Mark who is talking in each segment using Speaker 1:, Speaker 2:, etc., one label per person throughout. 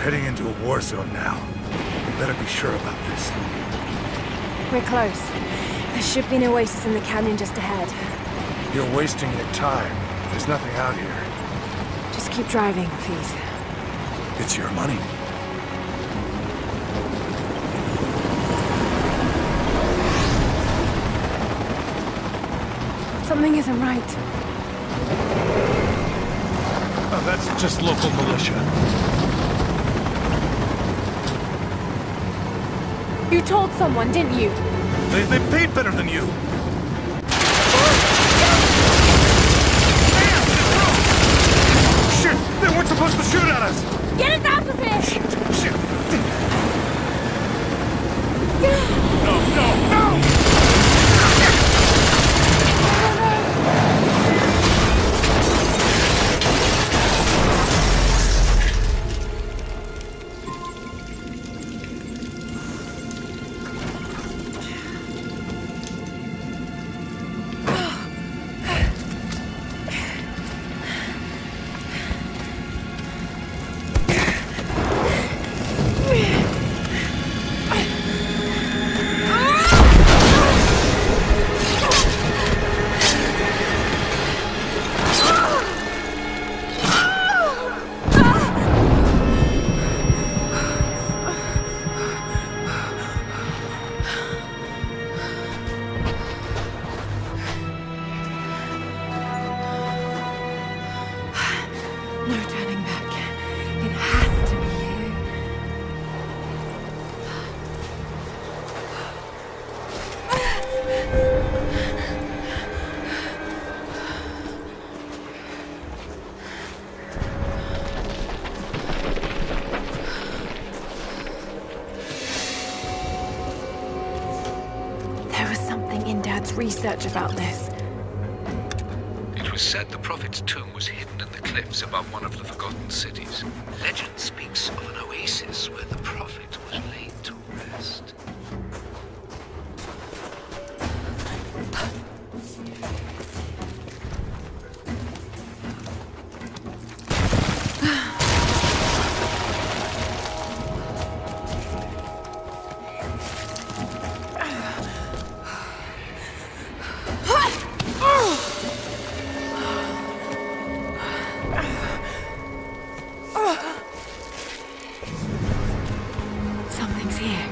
Speaker 1: heading into a war zone now. You better be sure about this.
Speaker 2: We're close. There should be an oasis in the canyon just ahead.
Speaker 1: You're wasting your time. There's nothing out here.
Speaker 2: Just keep driving, please.
Speaker 1: It's your money.
Speaker 2: Something isn't right.
Speaker 1: Oh, that's just local militia.
Speaker 2: You told someone, didn't you?
Speaker 1: They paid better than you. Shit! They weren't supposed to shoot at us!
Speaker 2: Get us out of here!
Speaker 1: Shit! No!
Speaker 2: No turning back. It has to be here. There was something in Dad's research about this.
Speaker 3: It was said the Prophet's tomb was hidden in the cliffs above one of the forgotten cities. Legend speaks of an oasis where the Prophet was laid to rest.
Speaker 2: Something's here.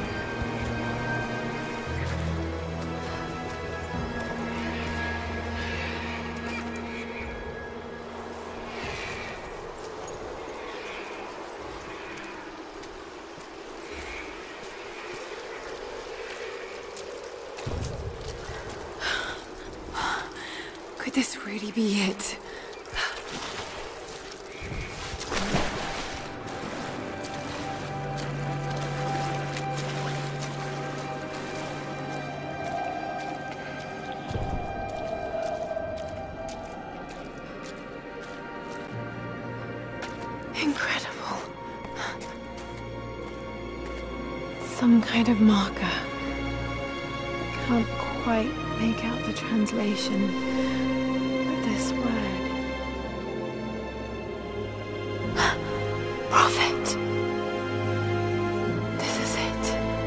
Speaker 2: Could this really be it? Incredible. Some kind of marker. Can't quite make out the translation of this word. Prophet. This is it.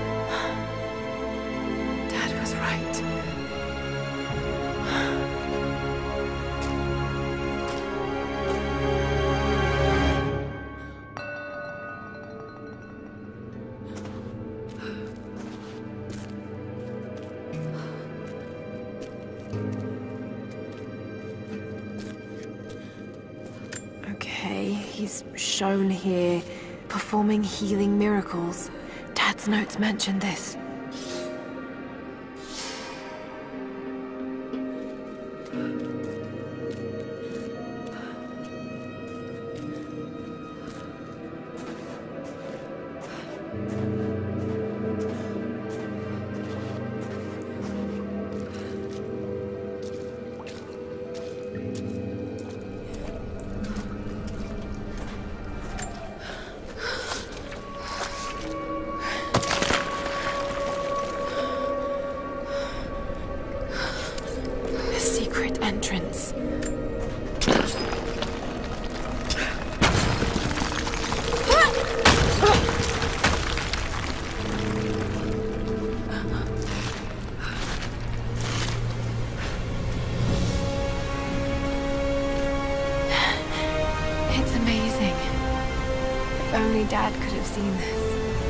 Speaker 2: Dad was right. Okay, he's shown here, performing healing miracles. Dad's notes mention this. Entrance. If only Dad could have seen this.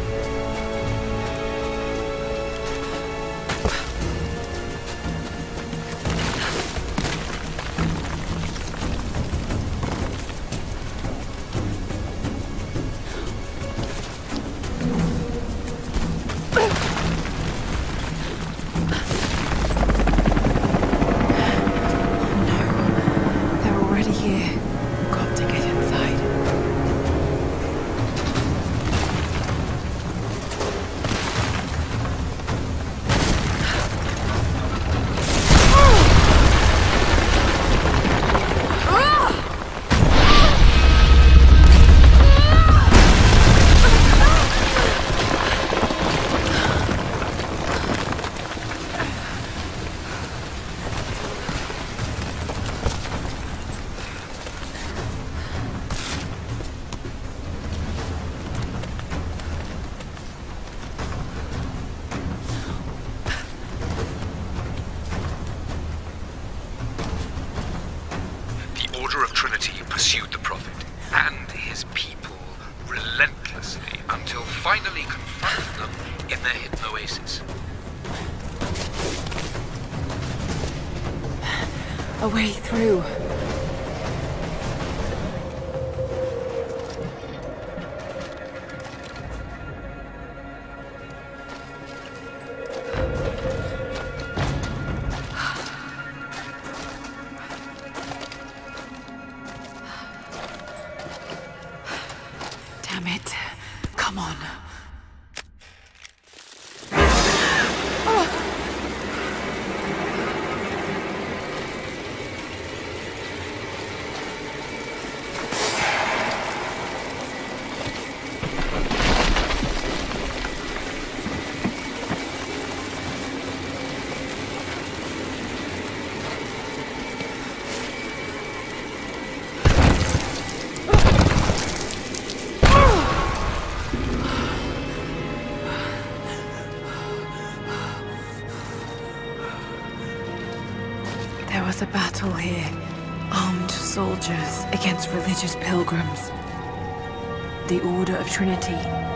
Speaker 3: Pursued the Prophet and his people relentlessly until finally confronted them in their hidden oasis.
Speaker 2: A way through. Damn it. Come on. There was a battle here. Armed soldiers against religious pilgrims. The Order of Trinity.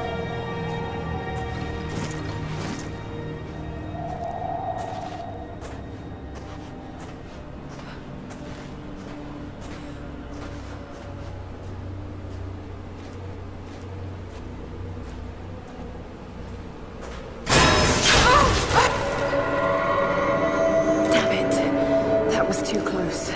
Speaker 2: Too close.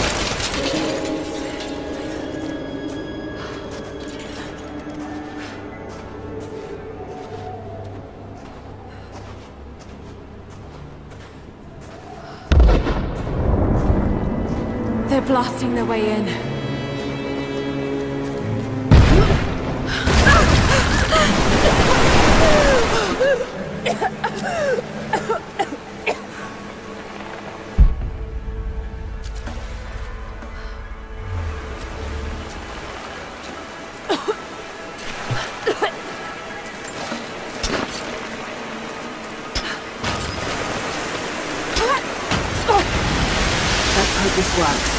Speaker 2: They're blasting their way in. Let's hope this works.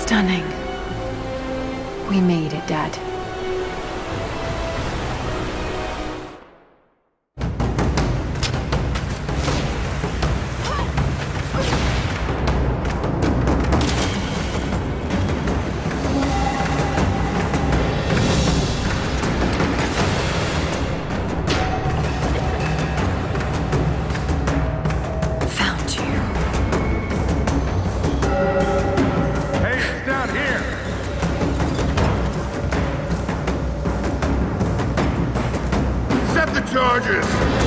Speaker 2: Stunning. We made it, Dad.
Speaker 1: Charges!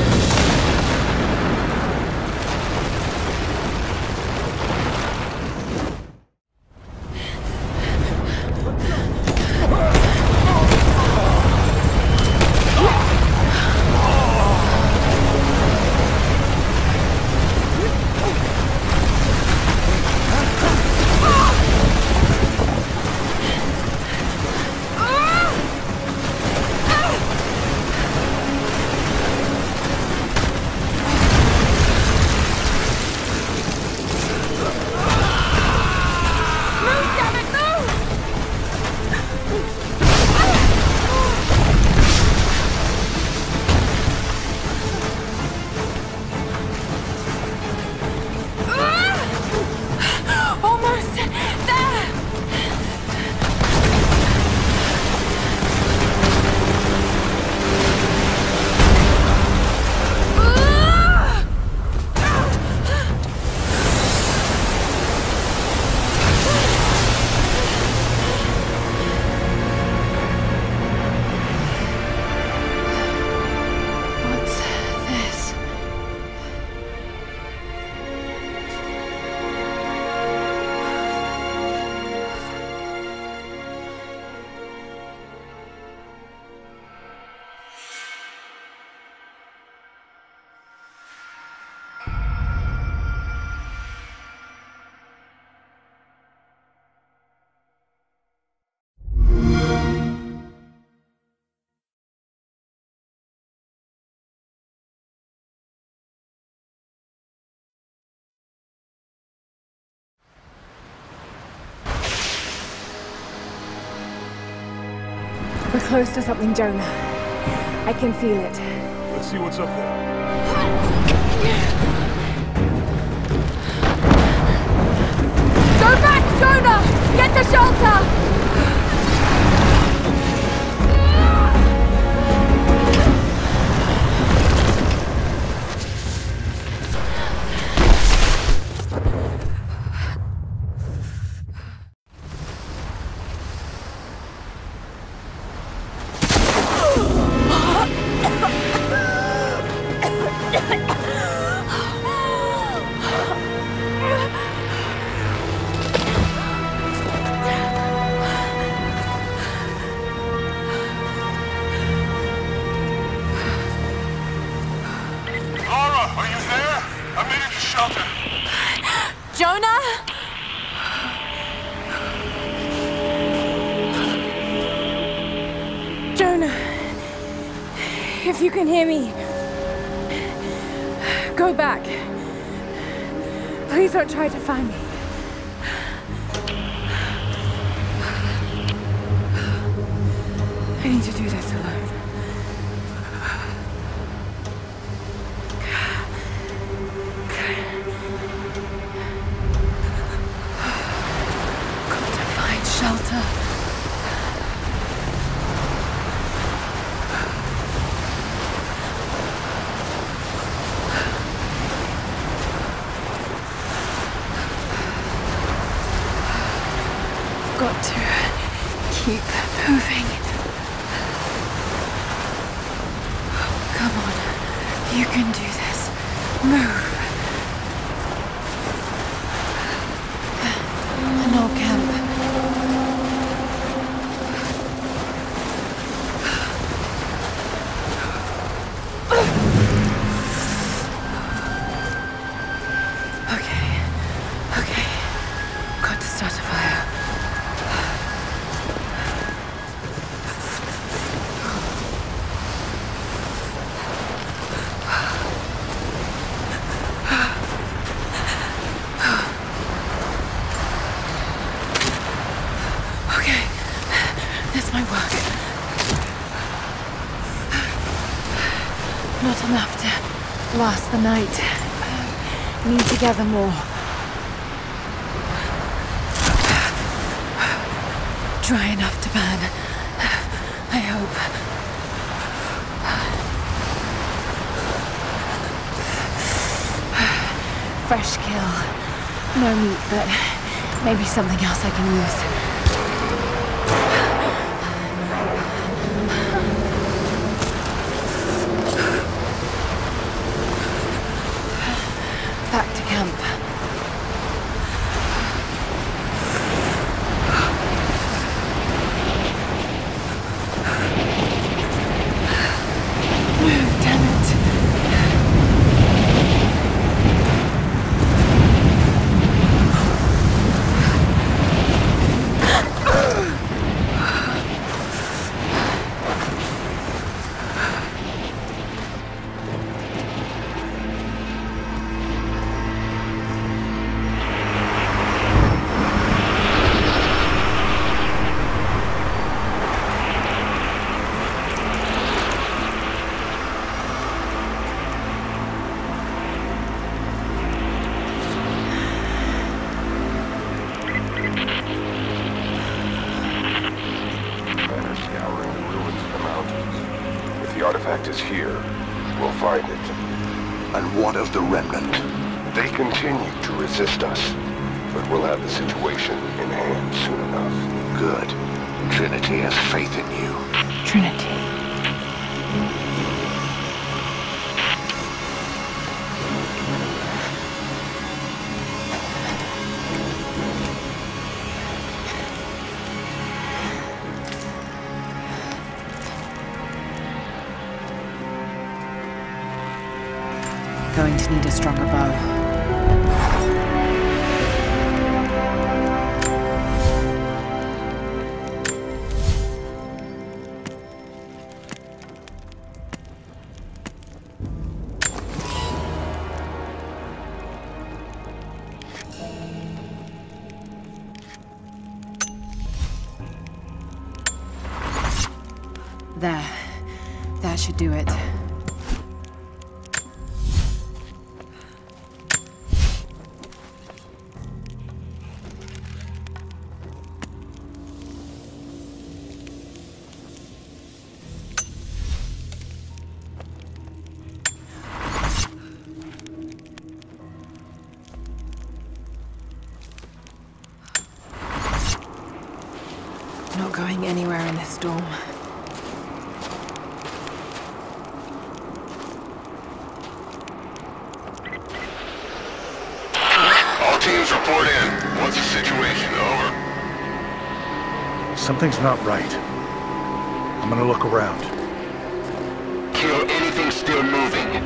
Speaker 4: We're close to something, Jonah. I can feel it.
Speaker 1: Let's see what's up there.
Speaker 4: Go back, Jonah! Get to shelter!
Speaker 2: Jonah?
Speaker 4: Jonah, if you can hear me, go back. Please don't try to find me. I need to do this alone.
Speaker 2: Shelter. Got to keep moving. Come on, you can do this. Move. An old camp. Not enough to last the night. Need to gather more. Dry enough to burn. I hope. Fresh kill. No meat, but maybe something else I can use. Back to camp. Damn it.
Speaker 5: The artifact is here. We'll find it.
Speaker 6: And what of the remnant?
Speaker 5: They continue to resist us, but we'll have the situation in hand soon enough.
Speaker 6: Good. Trinity has faith in you.
Speaker 2: Trinity. Going to need a stronger bow. There. That should do it. Not going anywhere in this storm.
Speaker 5: All teams report in. What's the situation? Over.
Speaker 1: Something's not right. I'm gonna look around.
Speaker 5: Kill anything still moving.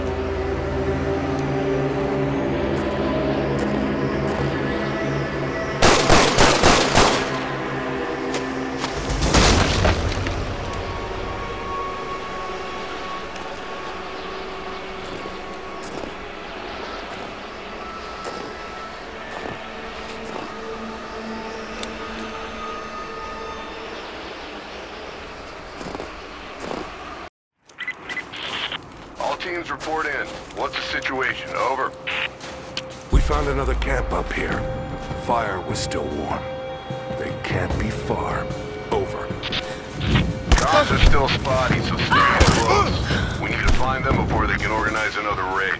Speaker 5: Teams report in. What's the situation? Over.
Speaker 7: We found another camp up here. Fire was still warm. They can't be far. Over.
Speaker 5: Comms are still spotty, so stay close. We need to find them before they can organize another raid.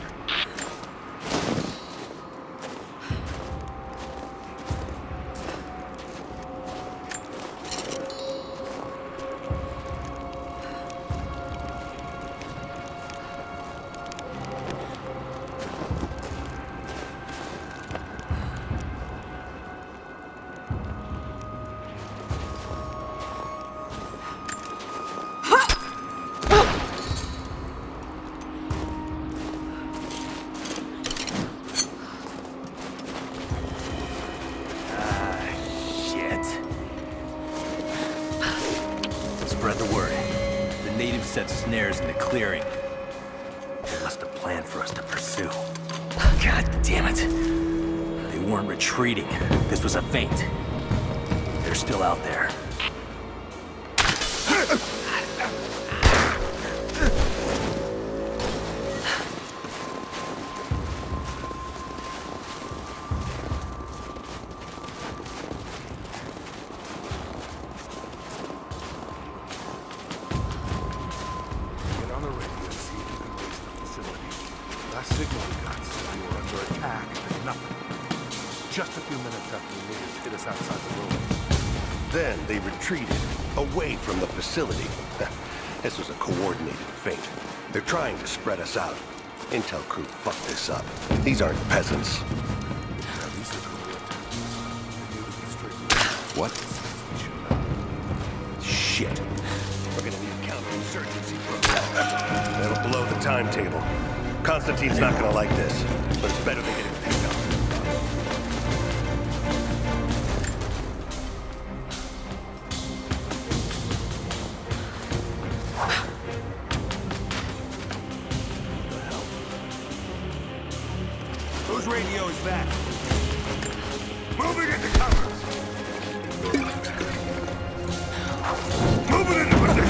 Speaker 8: Spread the word. The natives set snares in the clearing. They must have planned for us to pursue. God damn it. They weren't retreating. This was a feint. They're still out there.
Speaker 9: Then they retreated, away from the facility. This was a coordinated feint. They're trying to spread us out. Intel crew fucked this up. These aren't peasants. What? Shit. We're gonna need counterinsurgency propellers. That'll blow the timetable. Constantine's not gonna like this, but it's better than getting picked up.
Speaker 1: Whose radio is that? Moving into cover! Moving into position!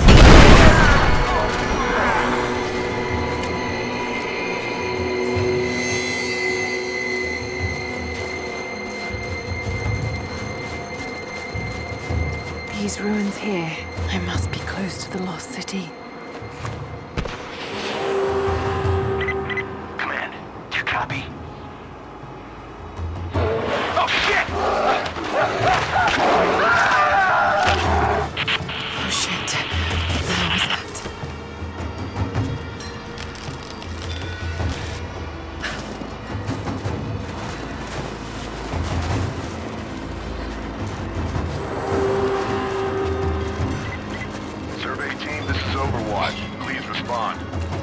Speaker 2: These ruins here. I must be close to the lost city.
Speaker 6: Command, do you copy?
Speaker 1: Oh, shit!
Speaker 2: Oh shit. What the hell was that?
Speaker 5: Survey team, this is Overwatch. Please respond.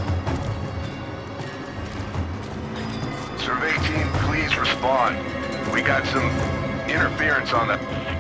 Speaker 5: Survey team, please respond. We got some interference on the...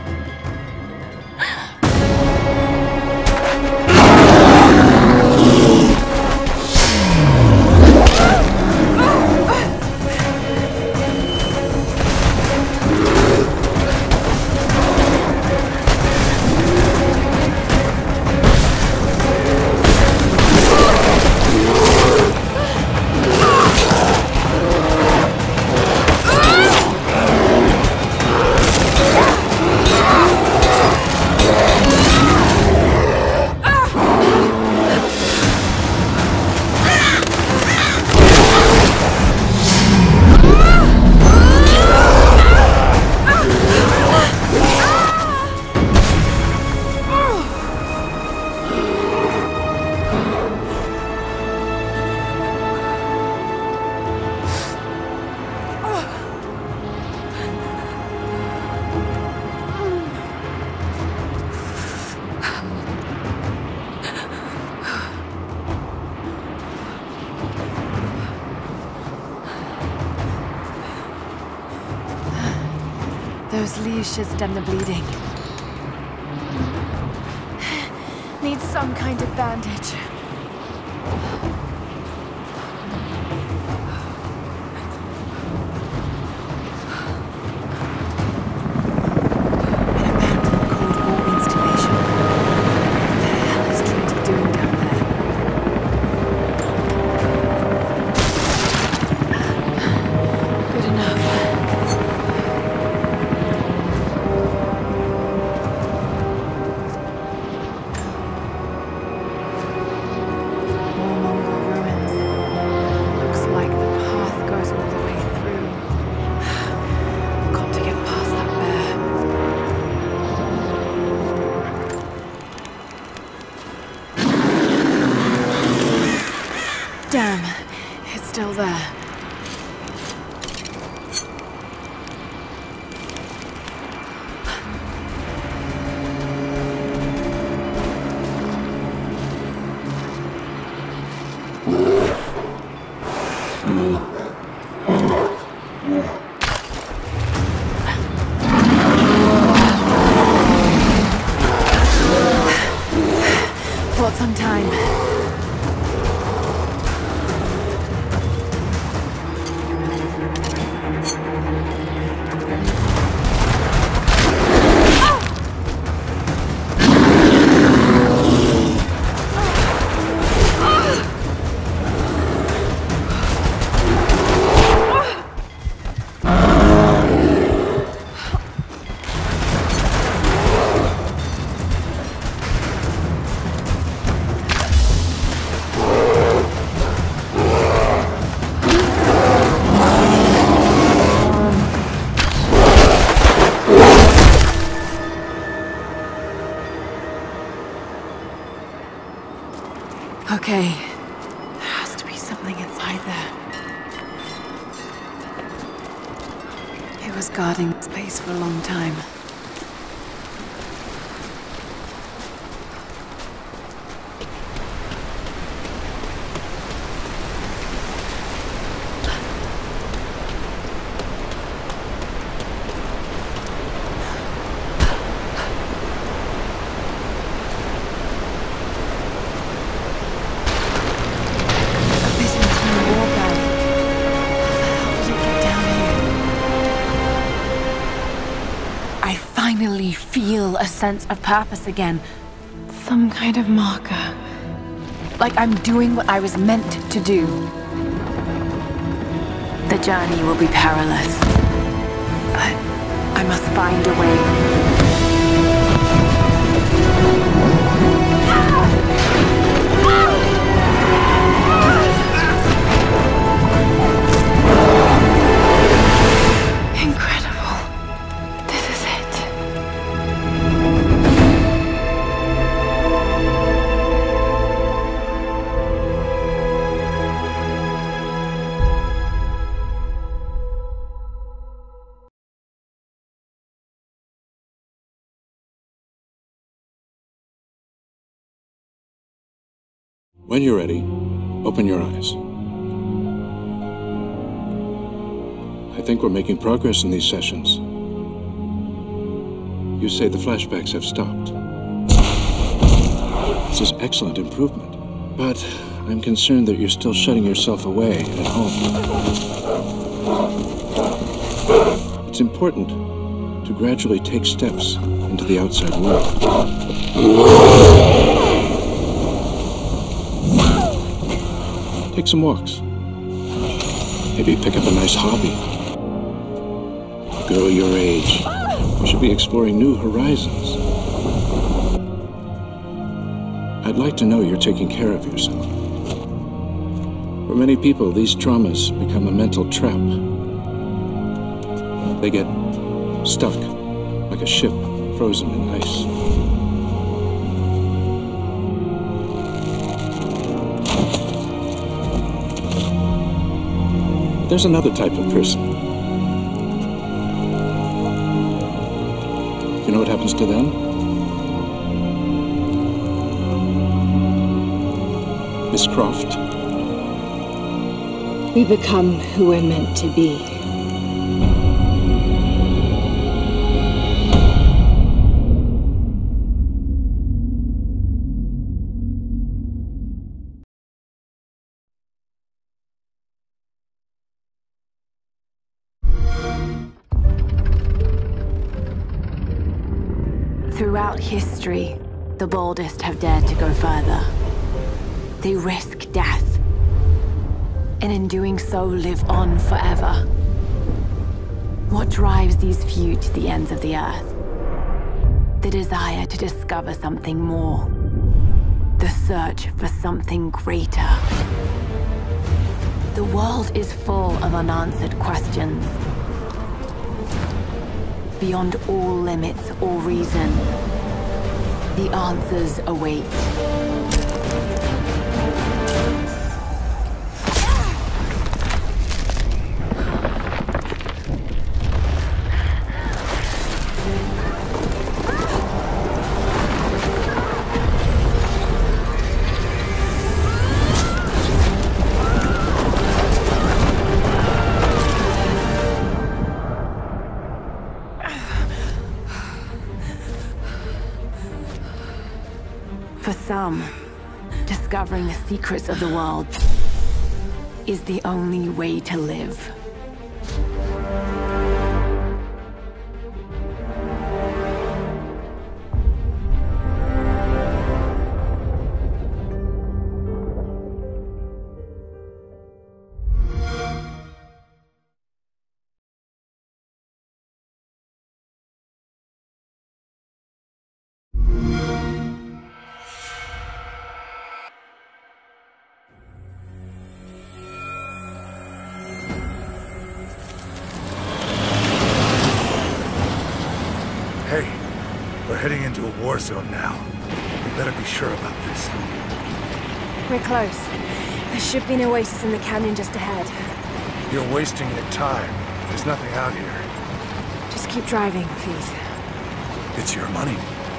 Speaker 2: Those leaves should stem the bleeding.
Speaker 4: Need some kind of bandage.
Speaker 2: An abandoned Cold War installation. What the hell is Trinity doing down there? Good enough. Damn, it's still there. Bought some time. Okay. There has to be something inside there. It was guarding the space for a long time. Feel a sense of purpose again. Some kind of marker. Like I'm doing what I was meant to do. The journey will be perilous, but I must find a way.
Speaker 10: When you're ready, open your eyes. I think we're making progress in these sessions. You say the flashbacks have stopped. This is excellent improvement, but I'm concerned that you're still shutting yourself away at home. It's important to gradually take steps into the outside world. Take some walks. Maybe pick up a nice hobby. A girl your age, you should be exploring new horizons. I'd like to know you're taking care of yourself. For many people, these traumas become a mental trap. They get stuck, like a ship frozen in ice. There's another type of person. You know what happens to them? Miss Croft?
Speaker 4: We become who we're meant to be.
Speaker 2: Throughout history, the boldest have dared to go further. They risk death, and in doing so, live on forever. What drives these few to the ends of the earth? The desire to discover something more. The search for something greater. The world is full of unanswered questions. Beyond all limits or reason, the answers await. For some, discovering the secrets of the world is the only way to live.
Speaker 1: Hey, we're heading into a war zone now. We better be sure about this.
Speaker 4: We're close. There should be an oasis in the canyon just ahead.
Speaker 1: You're wasting your time. There's nothing out here.
Speaker 4: Just keep driving, please.
Speaker 1: It's your money.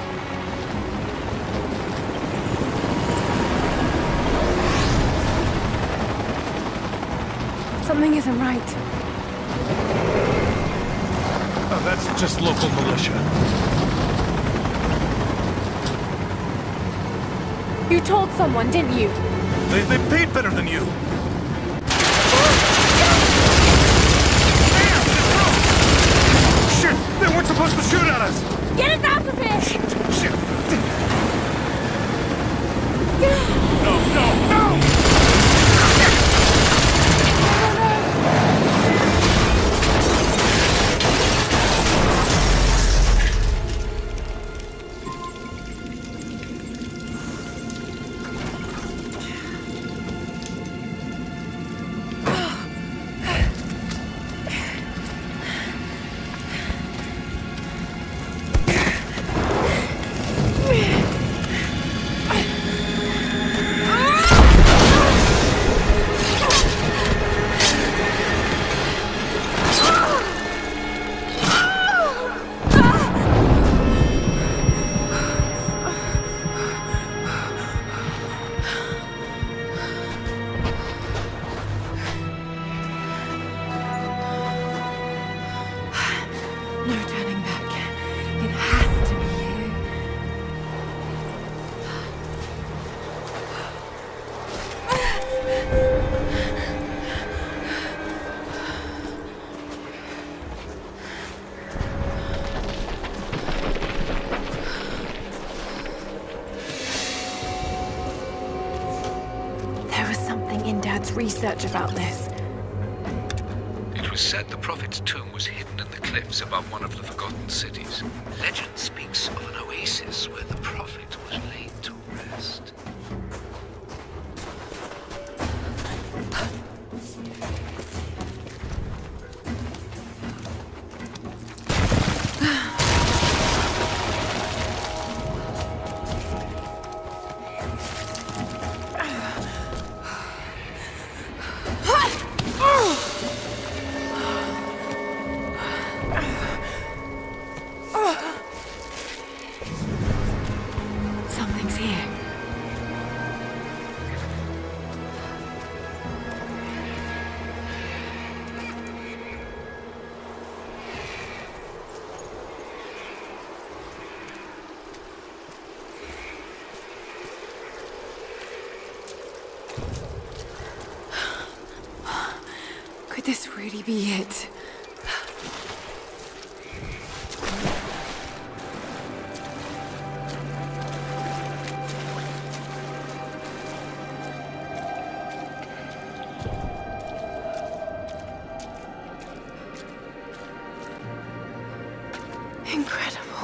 Speaker 4: Something isn't right.
Speaker 1: Oh, that's just local militia.
Speaker 4: You told someone, didn't you?
Speaker 1: They paid better than you. Shit! They weren't supposed to shoot at us!
Speaker 4: Get us out of here!
Speaker 1: Shit! No!
Speaker 4: Research about this.
Speaker 3: It was said the Prophet's tomb was hidden in the cliffs above one of the forgotten cities. Legend speaks of an oasis where the Prophet was laid to rest.
Speaker 2: Something's here. Could this really be it? Incredible.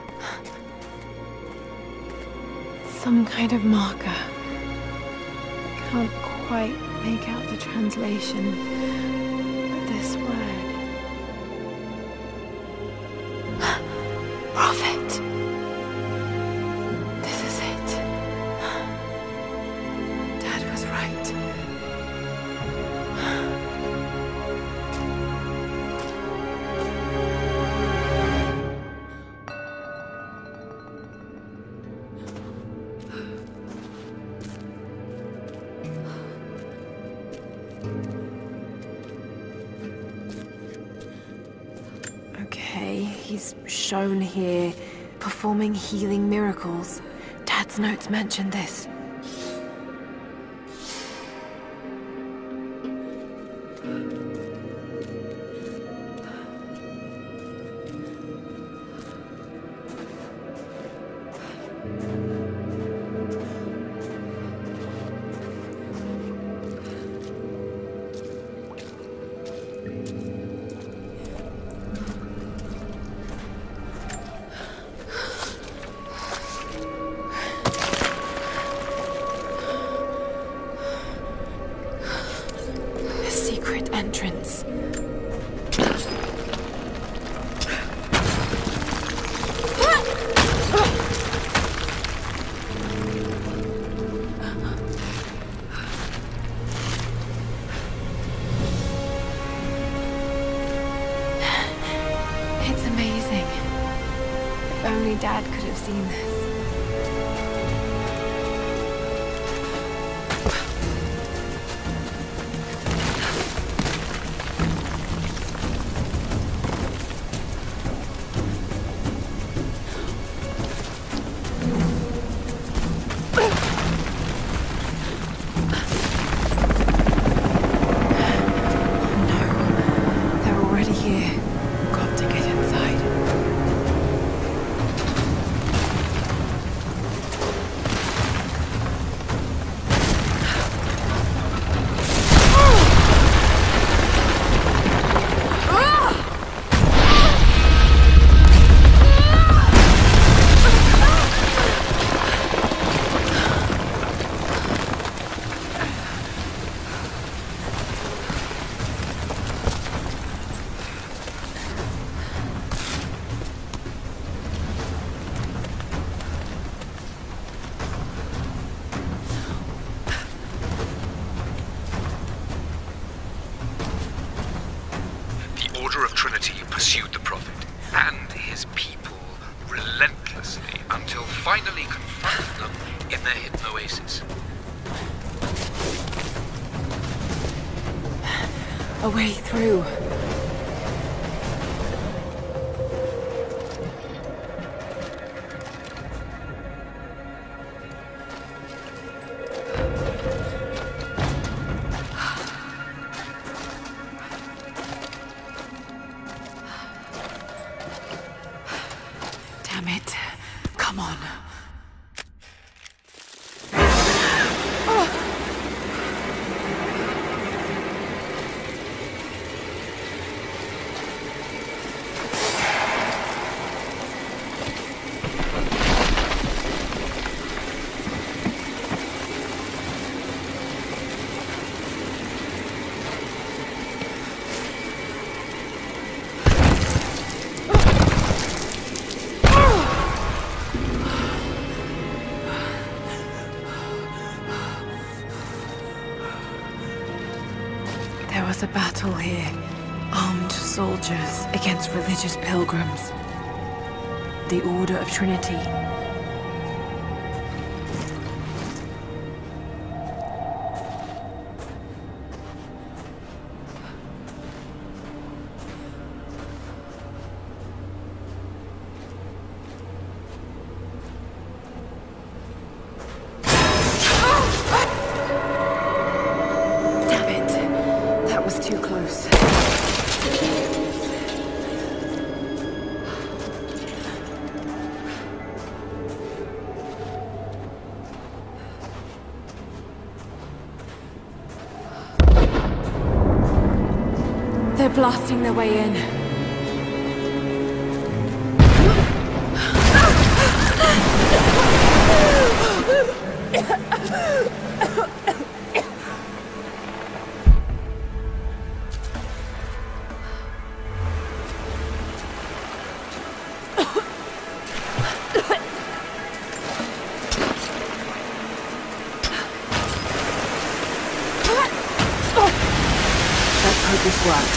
Speaker 2: Some kind of marker. Can't quite make out the translation, but this word. Prophet. This is it. Dad was right. Okay, he's shown here, performing healing miracles. Dad's notes mentioned this.
Speaker 4: Dad could have seen this.
Speaker 3: Order of Trinity pursued the Prophet and his people relentlessly until finally confronted them in their hidden oasis.
Speaker 2: A way through. Damn it. Come on. There was a battle here. Armed soldiers against religious pilgrims. The Order of Trinity. Too close. They're blasting their way in. Let's hope this works.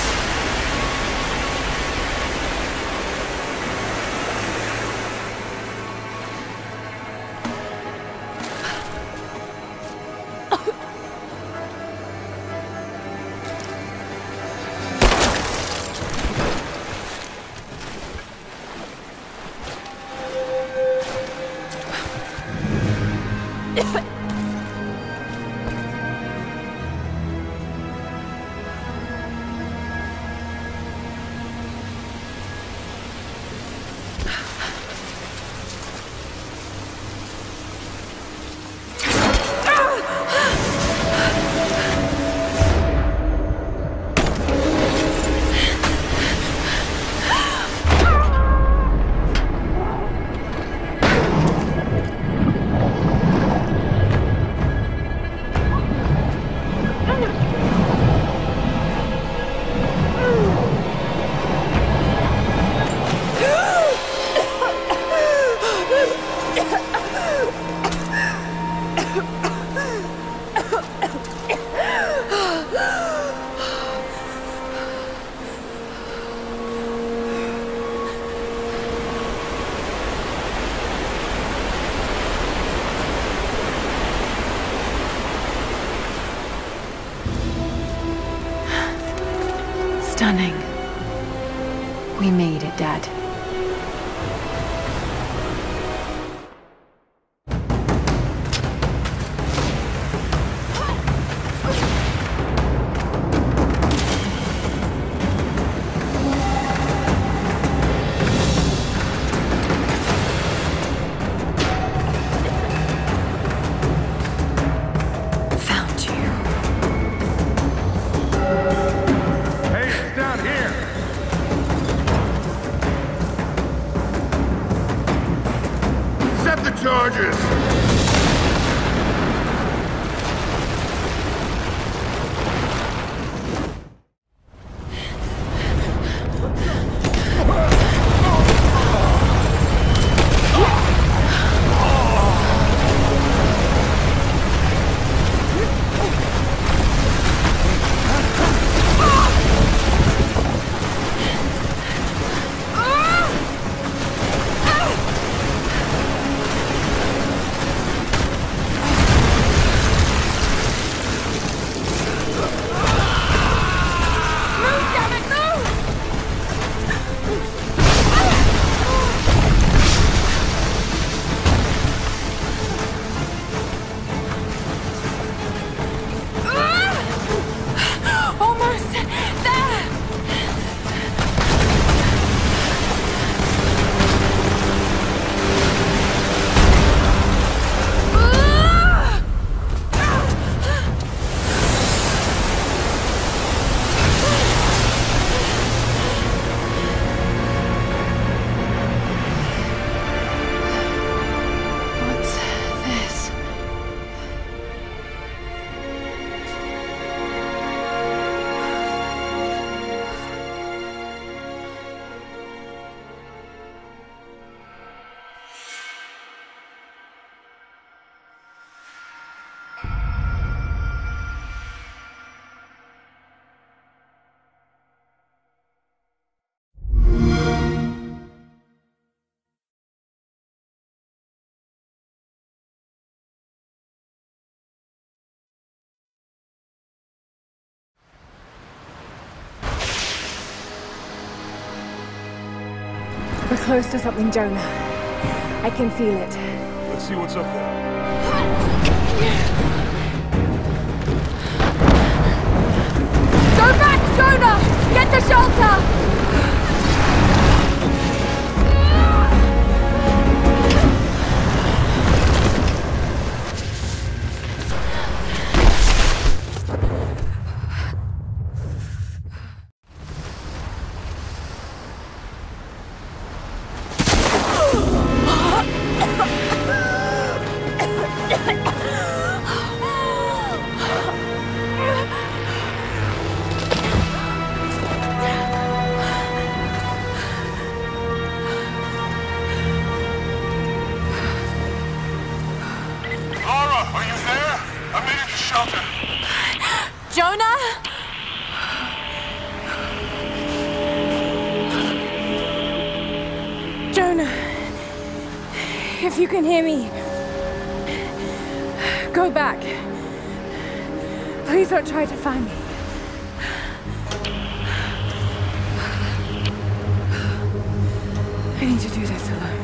Speaker 2: Stunning. We made it, Dad.
Speaker 4: We're close to something, Jonah. I can feel it.
Speaker 1: Let's see what's up there.
Speaker 4: Go back, Jonah! Get to shelter! If you can hear me, go back. Please don't try to find me. I need to do this alone.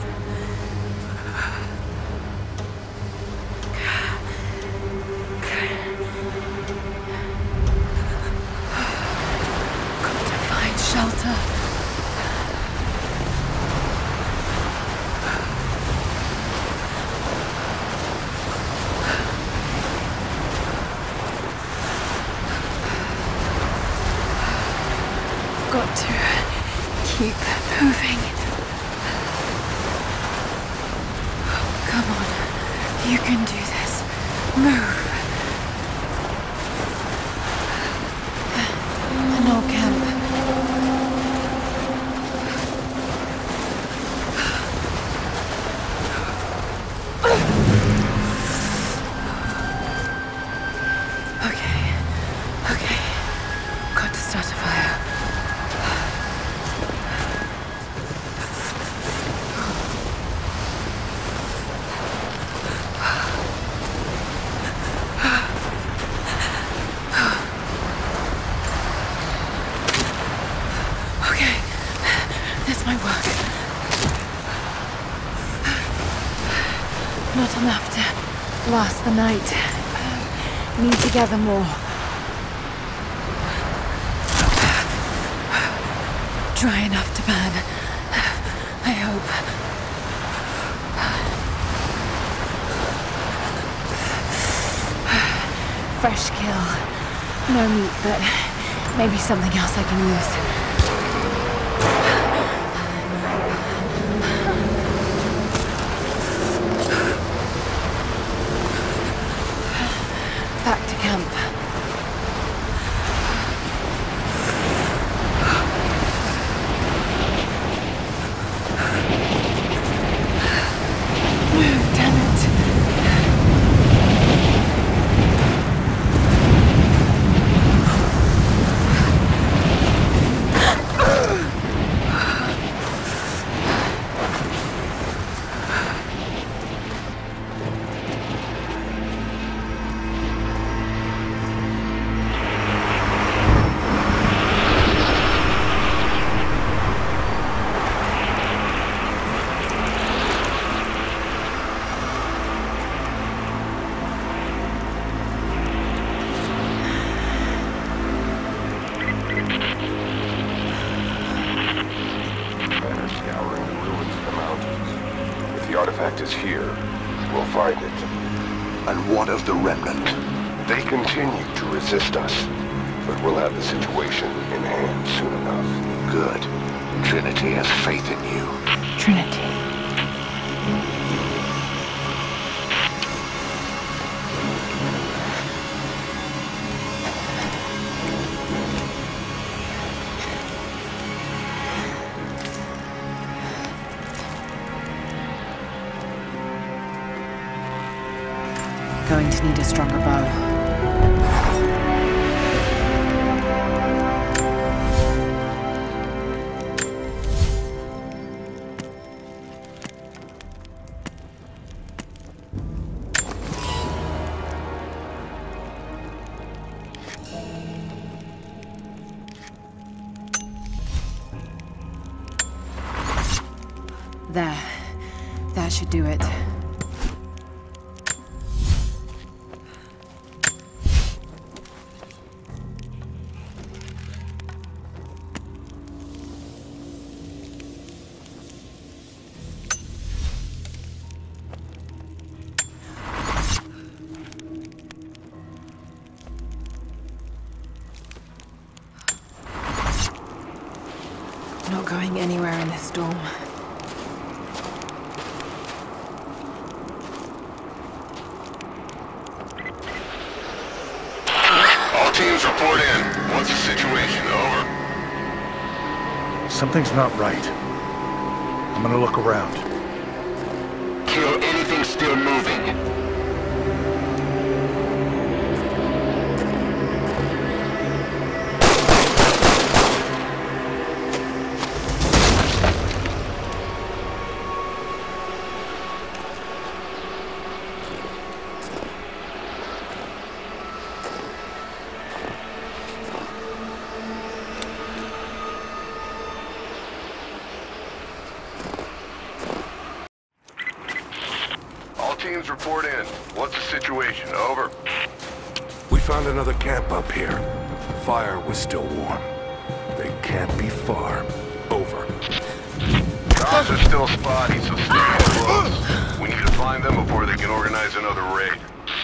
Speaker 4: Got to find shelter. Got to keep moving. Come on, you can do this. Move. An old camp. Okay. Got to start a fire. Not enough to last the night. Need to gather more. Dry enough to burn. I hope. Fresh kill. No meat, but maybe something else I can use. Back to camp. Damn it.
Speaker 7: The artifact is here. We'll find it.
Speaker 6: And what of the remnant?
Speaker 7: They continue to resist us, but we'll have the situation in hand soon enough.
Speaker 6: Good. Trinity has faith in you.
Speaker 2: Trinity. Going to need a stronger bow. There. That should do it. Not going anywhere in this storm.
Speaker 5: All teams report in. What's the situation? Over.
Speaker 1: Something's not right. I'm gonna look around.
Speaker 5: Kill anything still moving. Teams report in. What's the situation? Over.
Speaker 7: We found another camp up here. Fire was still warm. They can't be far. Over.
Speaker 5: Cops are still spotty, so stay close. We need to find them before they can organize another raid.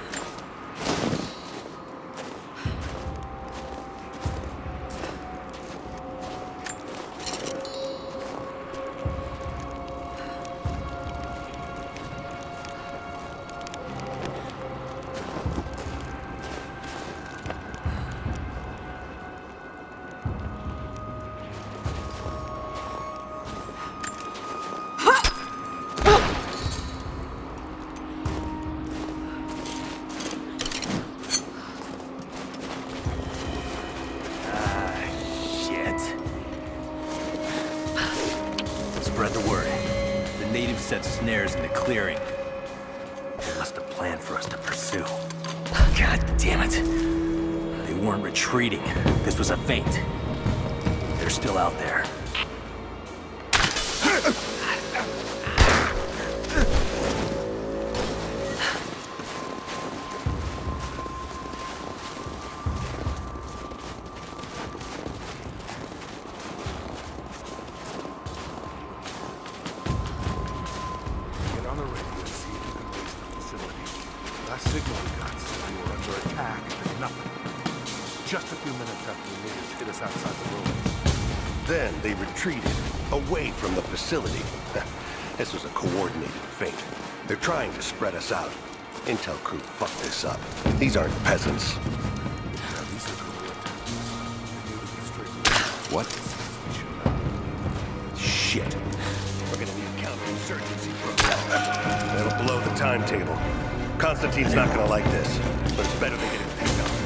Speaker 8: Spread the word. The natives set snares in the clearing. They must have planned for us to pursue. God damn it. They weren't retreating. This was a feint. They're still out there.
Speaker 7: last signal we got said we were under attack and nothing. Just a few minutes after the natives hit us outside the ruins.
Speaker 9: Then they retreated, away from the facility. This was a coordinated feint. They're trying to spread us out. Intel crew fucked this up. These aren't peasants.
Speaker 7: Now, these are criminal tactics. They knew to be straight.
Speaker 9: What?
Speaker 7: We showed up.
Speaker 9: Shit. We're gonna need counterinsurgency propellers. That'll blow the timetable. Constantine's not gonna like this, but it's better than getting picked up.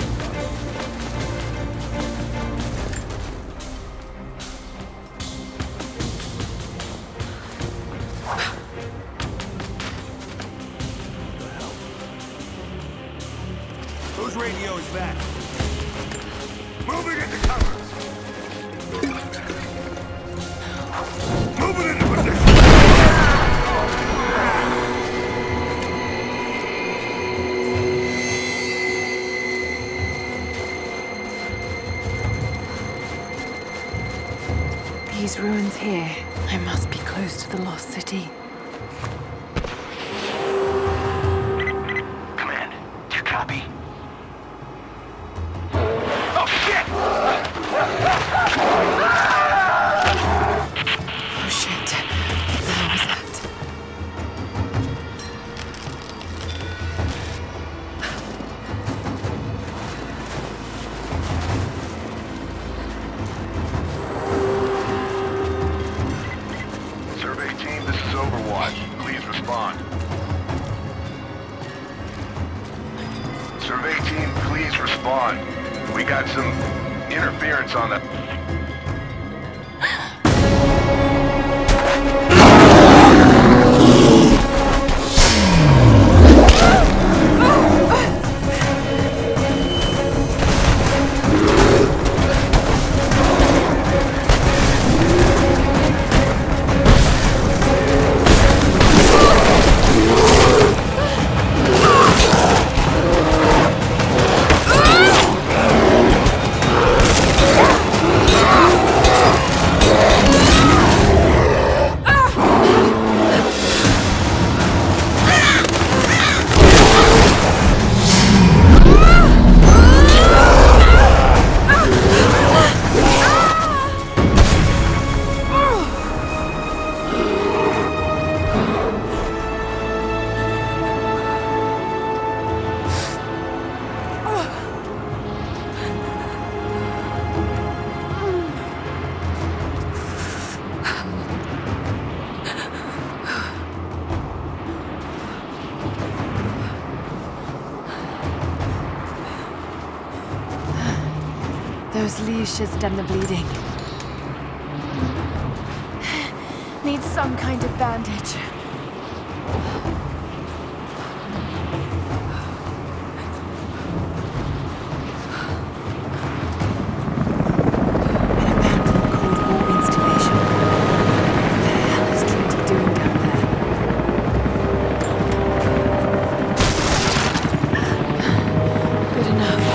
Speaker 7: Whose radio is that? Moving into cover! Moving into position!
Speaker 2: These ruins here, I must be close to the lost city.
Speaker 8: Command, do you copy?
Speaker 2: Oh shit. What the hell was that?
Speaker 5: Survey team, this is Overwatch. Please respond. Survey team, please respond. We got some interference on the...
Speaker 2: Those leaves should stem the bleeding. Needs some kind of bandage. An abandoned Cold War installation. What the hell is Trinity doing down there? Good enough.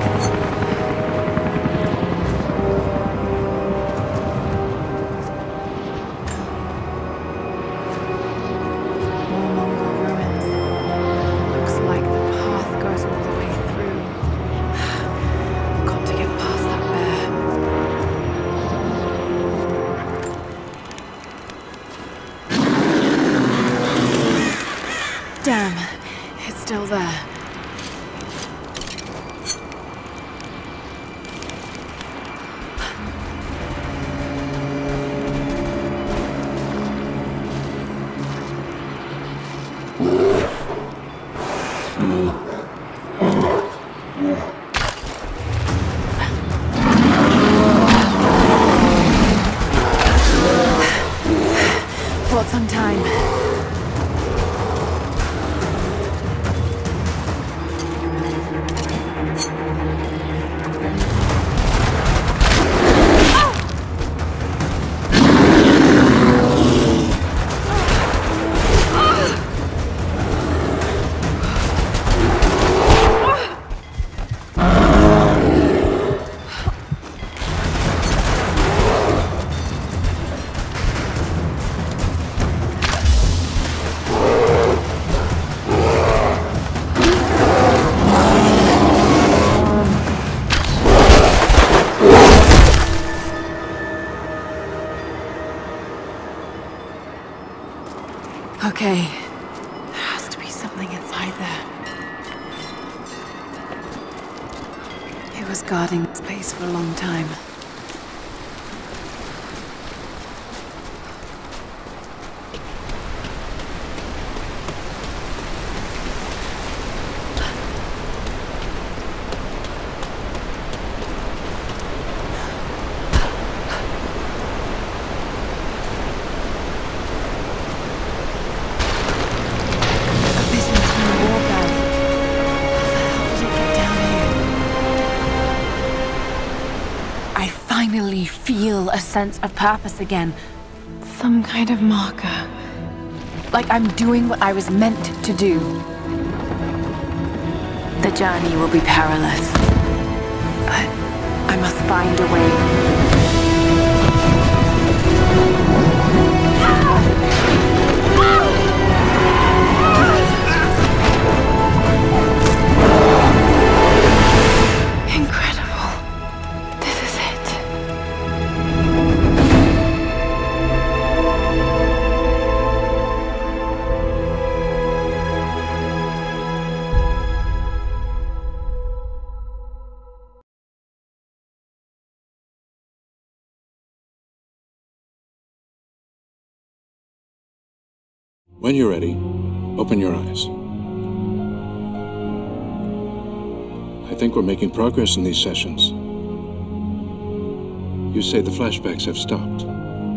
Speaker 2: Damn, it's still there. Bought some time.
Speaker 4: was guarding this place for a long time. Feel a sense of purpose again. Some kind of marker. Like I'm doing what I was meant to do.
Speaker 2: The journey will be perilous, but I must find a way.
Speaker 10: When you're ready, open your eyes. I think we're making progress in these sessions. You say the flashbacks have stopped.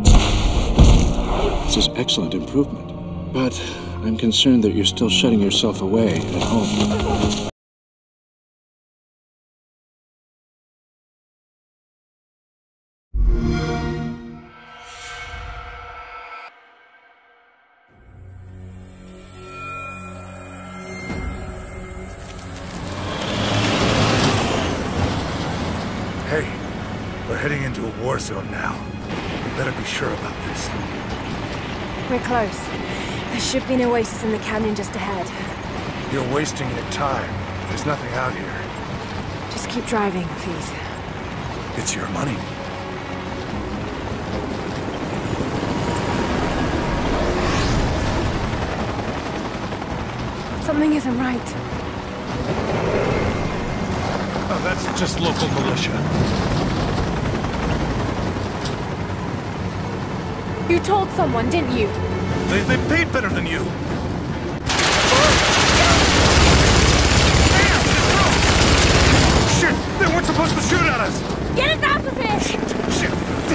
Speaker 10: This is excellent improvement, but I'm concerned that you're still shutting yourself away at home.
Speaker 1: Hey, we're heading into a war zone now. We better be sure about this.
Speaker 4: We're close. There should be an oasis in the canyon just ahead.
Speaker 1: You're wasting your time. There's nothing out here.
Speaker 4: Just keep driving, please.
Speaker 1: It's your money.
Speaker 4: Something isn't right.
Speaker 1: Oh, that's just local militia.
Speaker 4: You told someone, didn't you?
Speaker 1: They paid better than you. Shit! They weren't supposed to shoot at us!
Speaker 4: Get us out of here!
Speaker 1: Shit!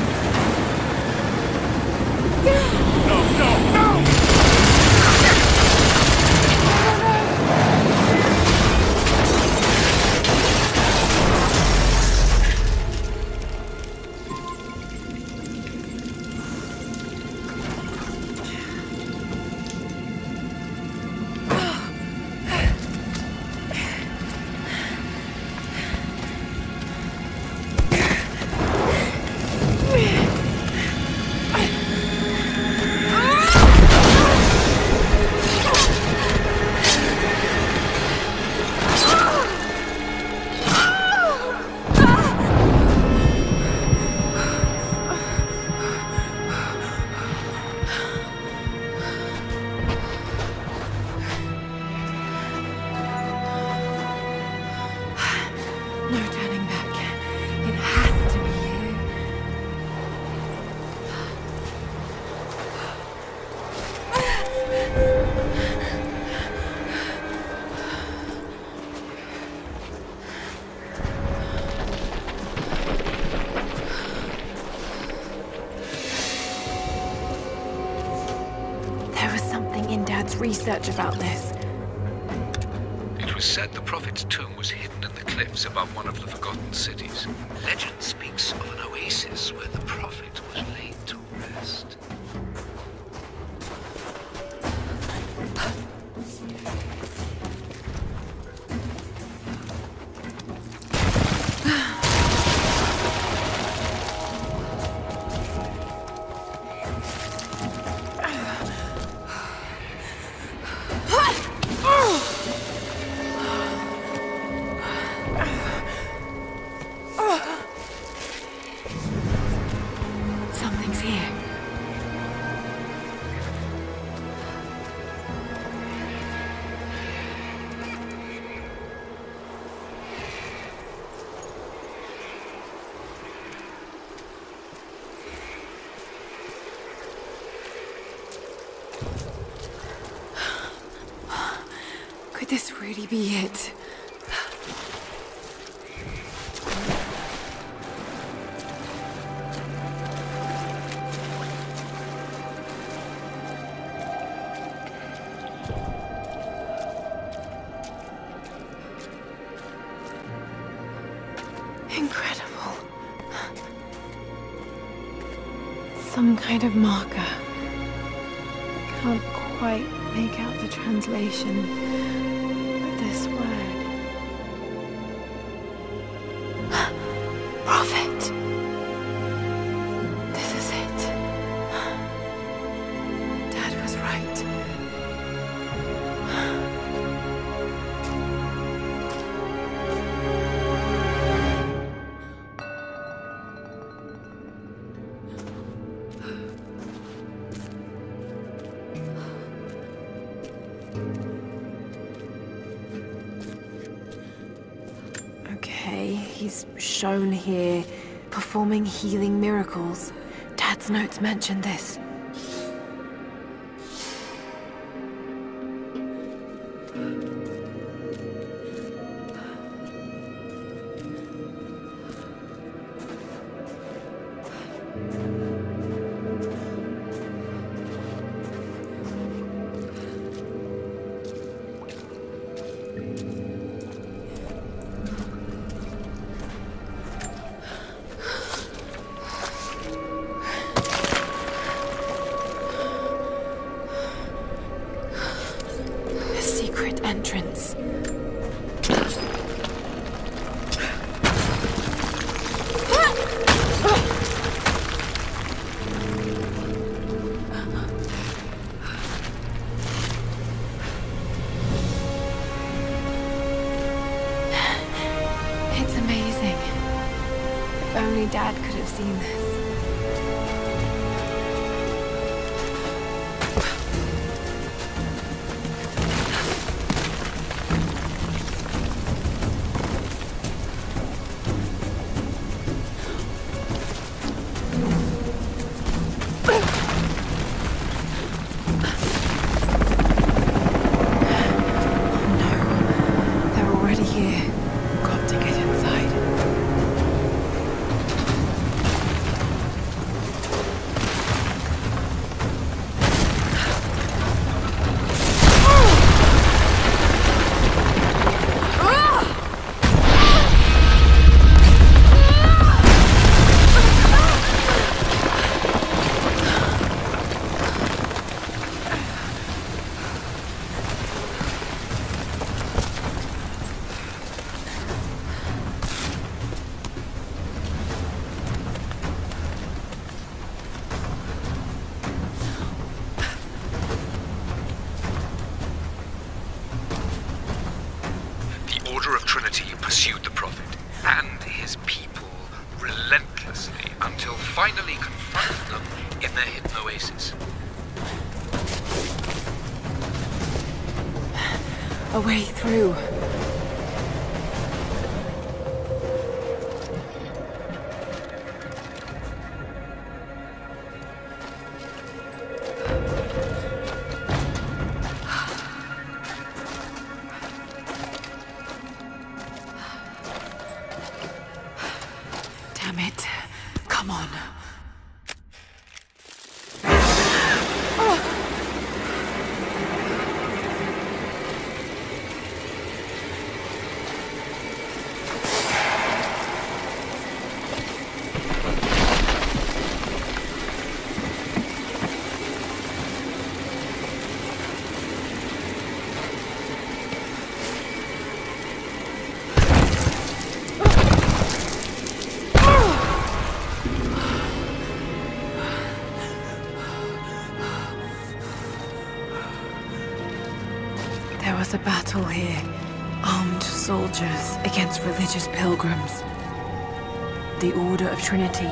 Speaker 1: No!
Speaker 4: No turning back. It has to be you. There was something in Dad's research about this.
Speaker 3: It was said the Prophet's tomb was hidden in the cliffs above one of the forgotten cities. Legend speaks of an oasis where the Prophet was laid to rest.
Speaker 4: Something's here. Could this really be it?
Speaker 2: Incredible. Some kind of marker. Can't quite make out the translation, but this word. Prophet. This is it. Dad was right. Okay, he's shown here performing healing miracles. Dad's notes mention this. Entrance. It's amazing. If only Dad could have seen this.
Speaker 3: Pursued the Prophet and his people relentlessly until finally confronted them in their hidden oasis.
Speaker 2: A way through. Damn it. Come on. There was a battle here. Armed soldiers against religious pilgrims. The Order of Trinity.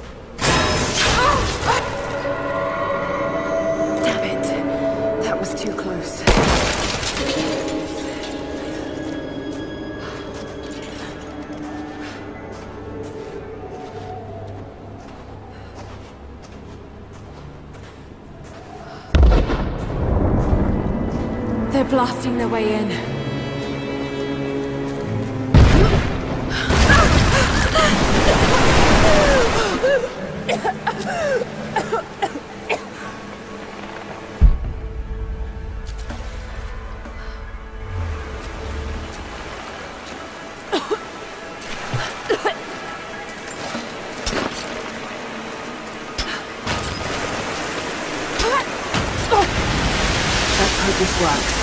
Speaker 2: Damn it. That was too close. They're blasting their way in. Let's hope this works.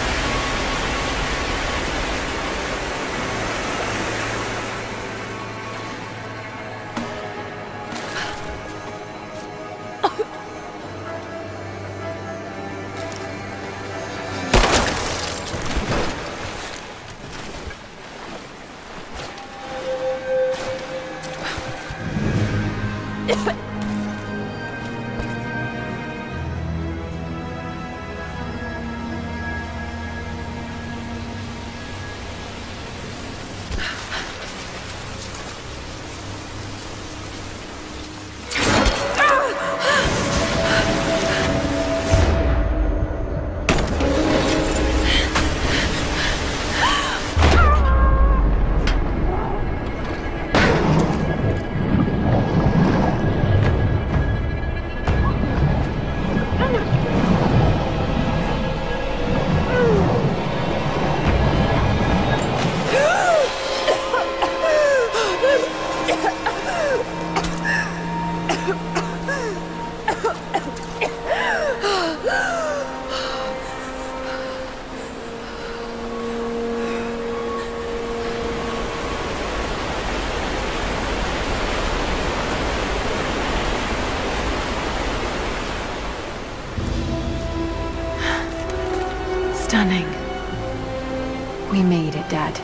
Speaker 2: Stunning. We made it, Dad.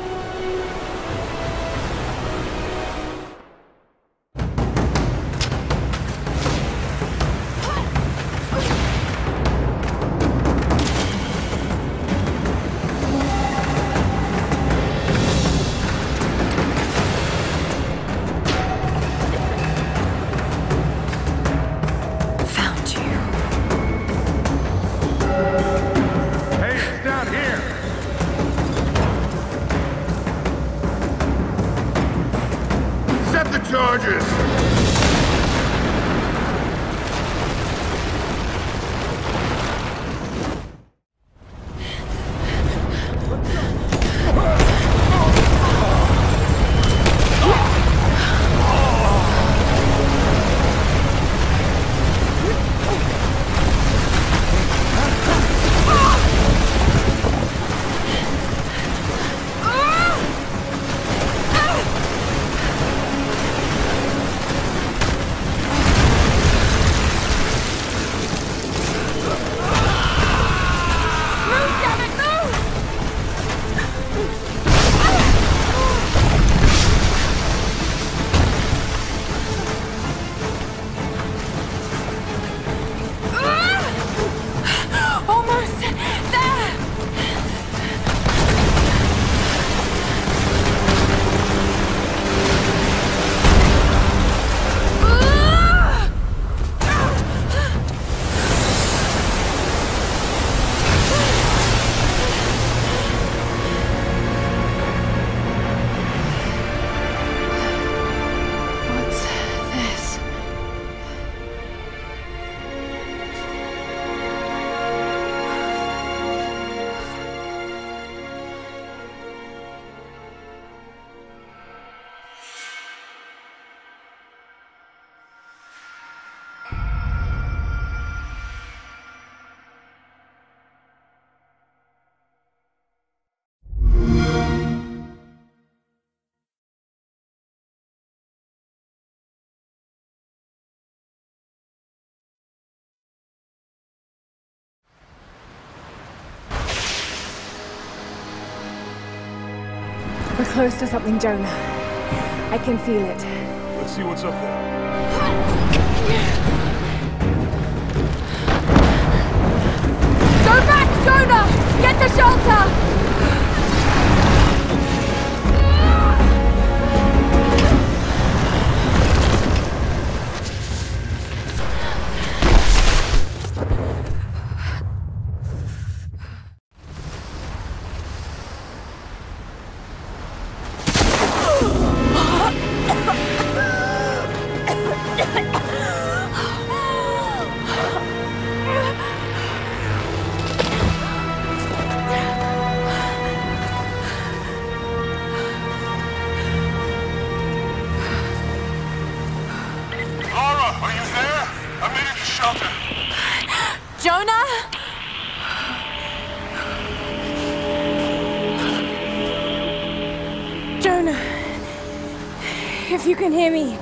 Speaker 1: Charges!
Speaker 2: We're close to something, Jonah. I can feel it.
Speaker 7: Let's see what's up there.
Speaker 2: Go back!
Speaker 4: Jonah! Get to shelter! Jonah? Jonah, if you can hear me,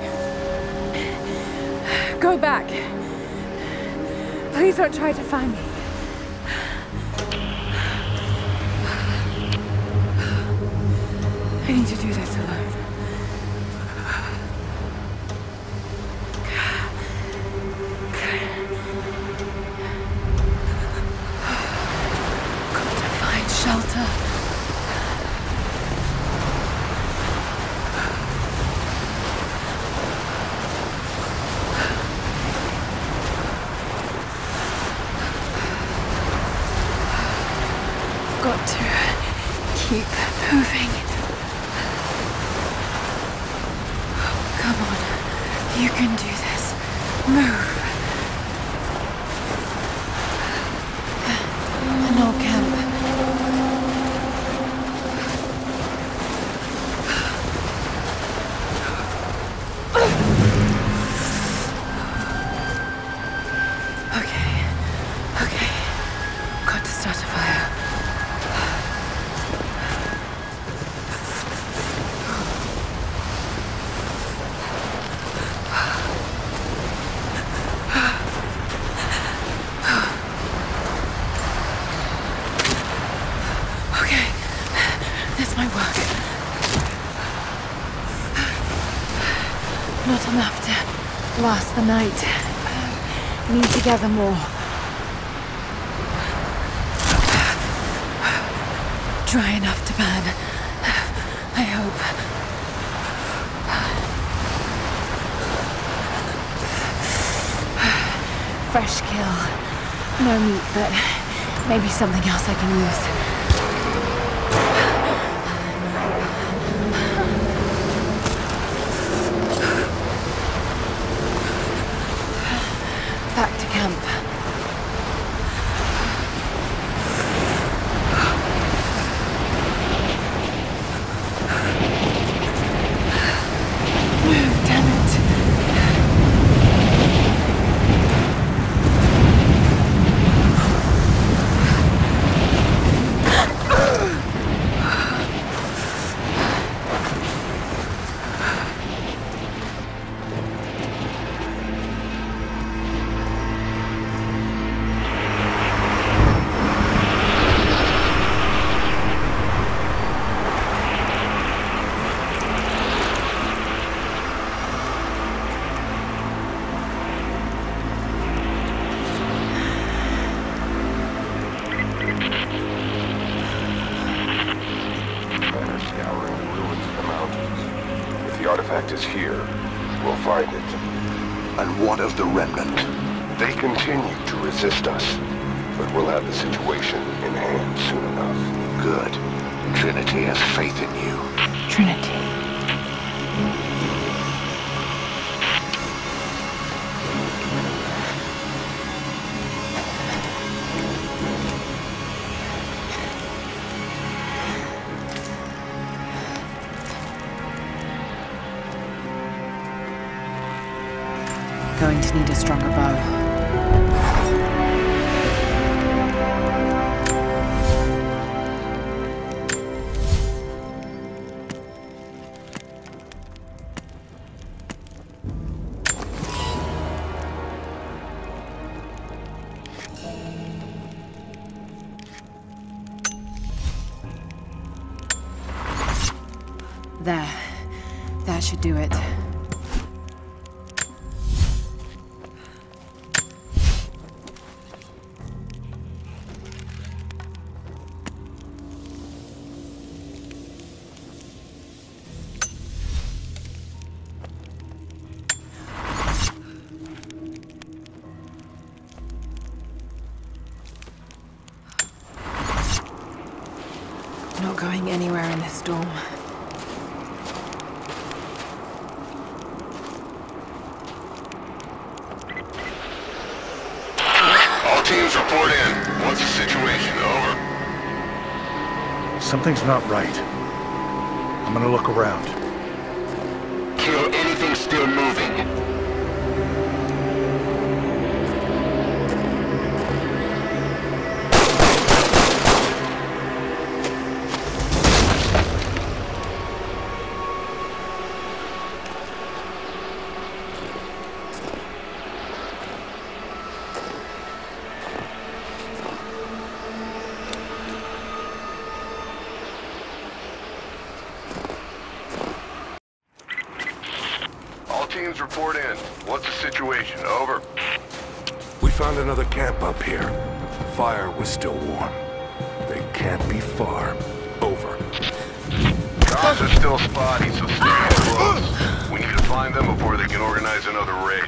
Speaker 4: go back. Please don't try to find me. I need to do this alone. Shelter. Got to keep moving. Come on, you can do this. Move. An old camp. Not enough to last the night. Need to gather more. Dry enough to burn. I hope. Fresh kill. No meat, but maybe something else I can use. Back to camp. Move, damn it.
Speaker 7: The artifact is here. We'll find it.
Speaker 6: And what of the Remnant?
Speaker 7: They continue to resist us, but we'll have the situation in hand soon enough.
Speaker 6: Good. Trinity has faith in you.
Speaker 4: Trinity. Going to need a stronger bow. There. That should do it. Not going anywhere in this storm.
Speaker 5: All teams report in. What's the situation? Over.
Speaker 1: Something's not right. I'm gonna look around.
Speaker 5: Kill anything still moving. Teams report in. What's the situation? Over.
Speaker 7: We found another camp up here. Fire was still warm. They can't be far. Over.
Speaker 5: Cops are still spotty, so stay close. We need to find them before they can organize another raid.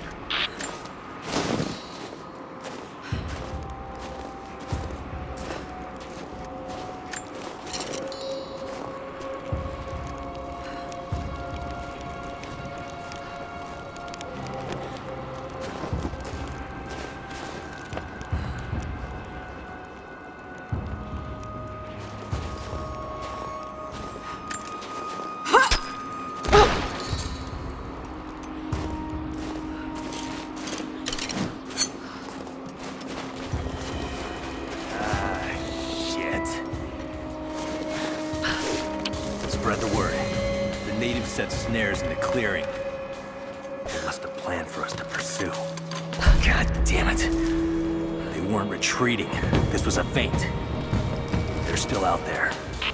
Speaker 8: Spread the word. The natives set snares in the clearing. They must have planned for us to pursue. God damn it. They weren't retreating. This was a feint. They're still out there.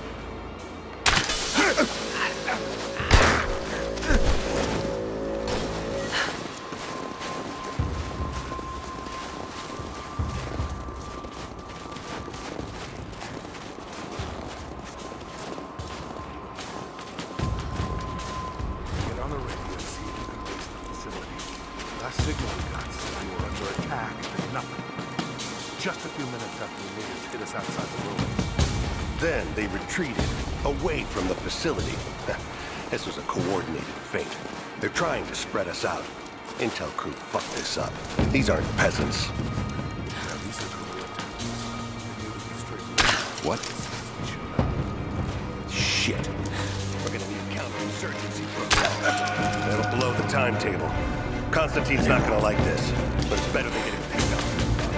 Speaker 1: Signal we got said we were under attack, and nothing. Just a few minutes after the natives hit us outside the ruins.
Speaker 9: Then they retreated, away from the facility. This was a coordinated feint. They're trying to spread us out. Intel crew fucked this up. These aren't peasants.
Speaker 1: Yeah, these are guerrilla tactics. They knew to be straight.
Speaker 9: What?
Speaker 1: We should know.
Speaker 9: Shit. We're gonna need counterinsurgency propellers. That'll blow the timetable. Constantine's not gonna like this, but it's better than getting picked up.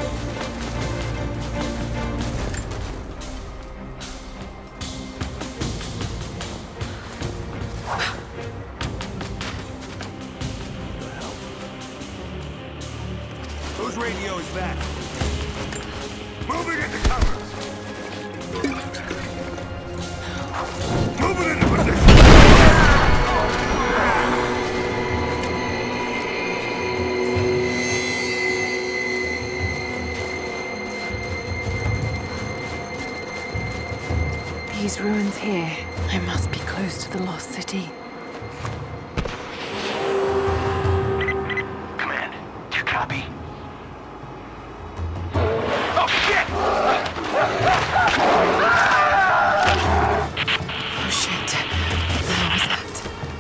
Speaker 1: Whose radio is that? Moving into cover! Moving into position!
Speaker 4: These ruins here. I must be close to the lost city.
Speaker 5: Command, do you copy? Oh, shit!
Speaker 4: Oh shit. How was that?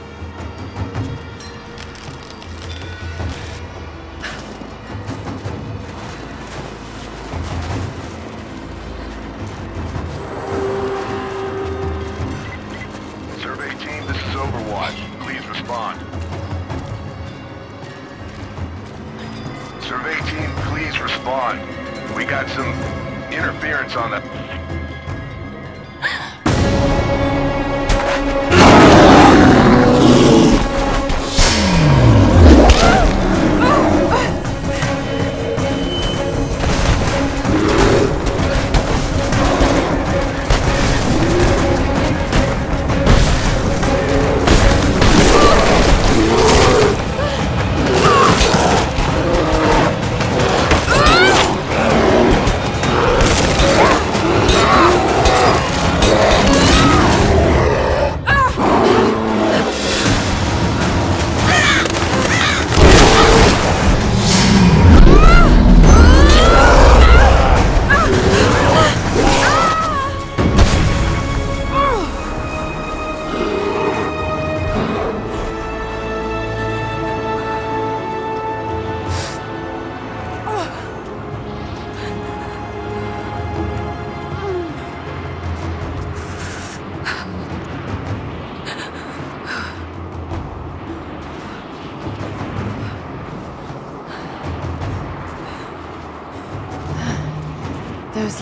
Speaker 5: Survey team, this is Overwatch. Please respond. Survey team, please respond. We got some interference on the...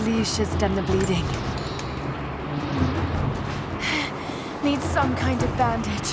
Speaker 4: These should stem the bleeding. Need some kind of bandage.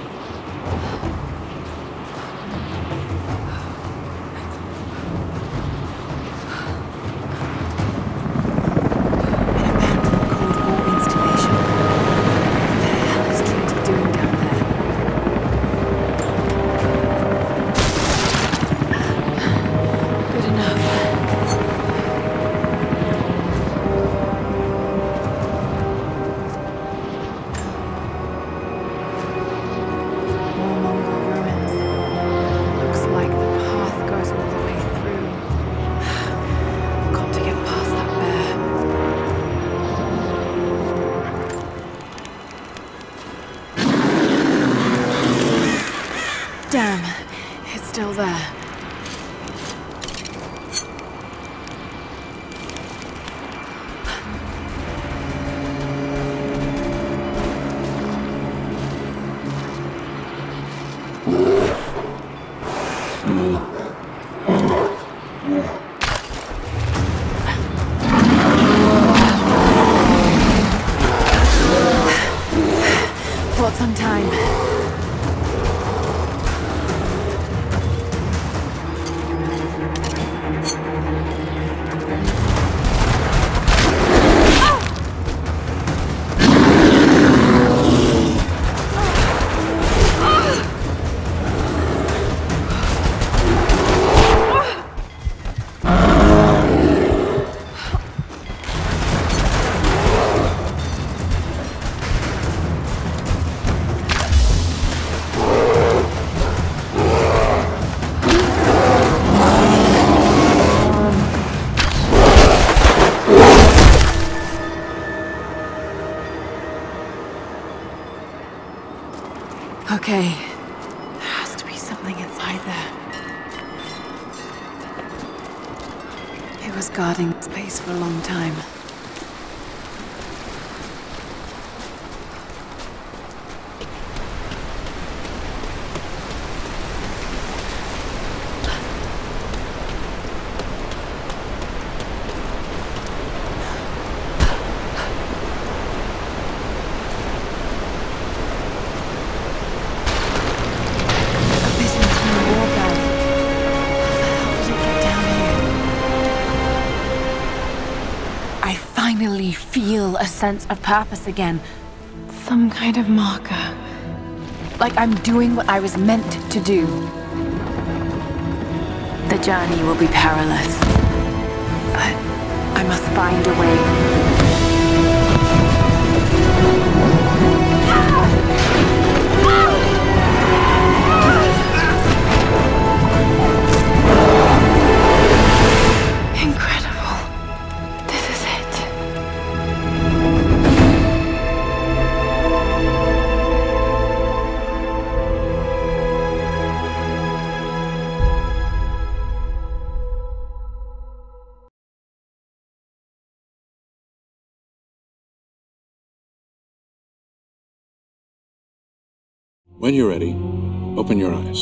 Speaker 4: Damn, it's still there. Bought some time. Okay. There has to be something inside there. It was guarding the space for a long time. Finally feel a sense of purpose again. Some kind of marker. Like I'm doing what I was meant to do.
Speaker 2: The journey will be perilous, but I must find a way.
Speaker 10: When you're ready, open your eyes.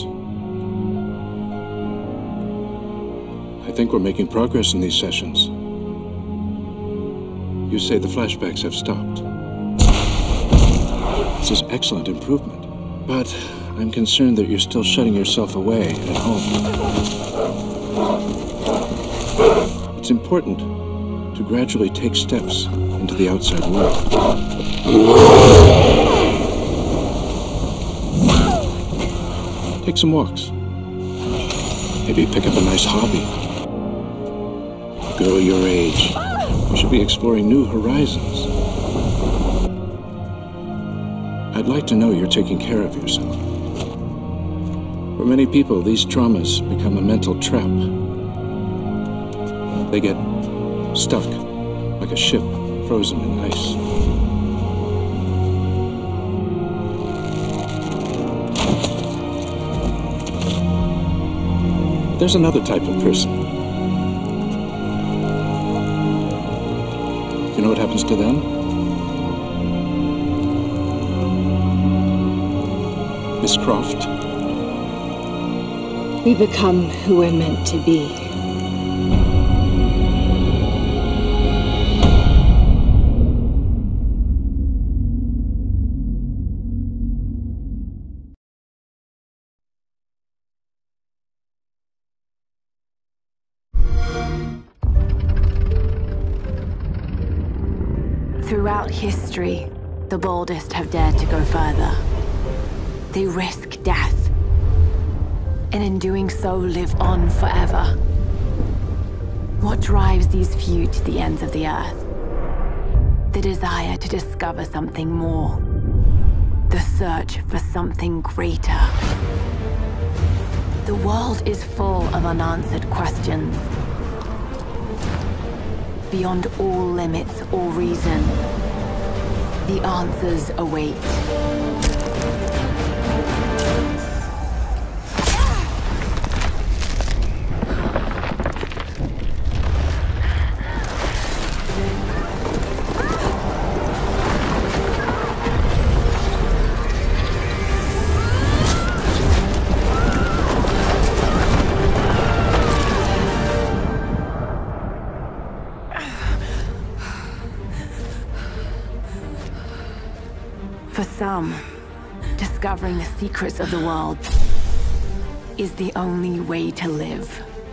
Speaker 10: I think we're making progress in these sessions. You say the flashbacks have stopped. This is excellent improvement, but I'm concerned that you're still shutting yourself away at home. It's important to gradually take steps into the outside world. Take some walks. Maybe pick up a nice hobby. Girl your age, you should be exploring new horizons. I'd like to know you're taking care of yourself. For many people, these traumas become a mental trap. They get stuck like a ship frozen in ice. There's another type of person. You know what happens to them? Miss Croft?
Speaker 11: We become who we're meant to be.
Speaker 2: Throughout history, the boldest have dared to go further. They risk death, and in doing so live on forever. What drives these few to the ends of the earth? The desire to discover something more. The search for something greater. The world is full of unanswered questions. Beyond all limits or reason, the answers await. For some, discovering the secrets of the world is the only way to live.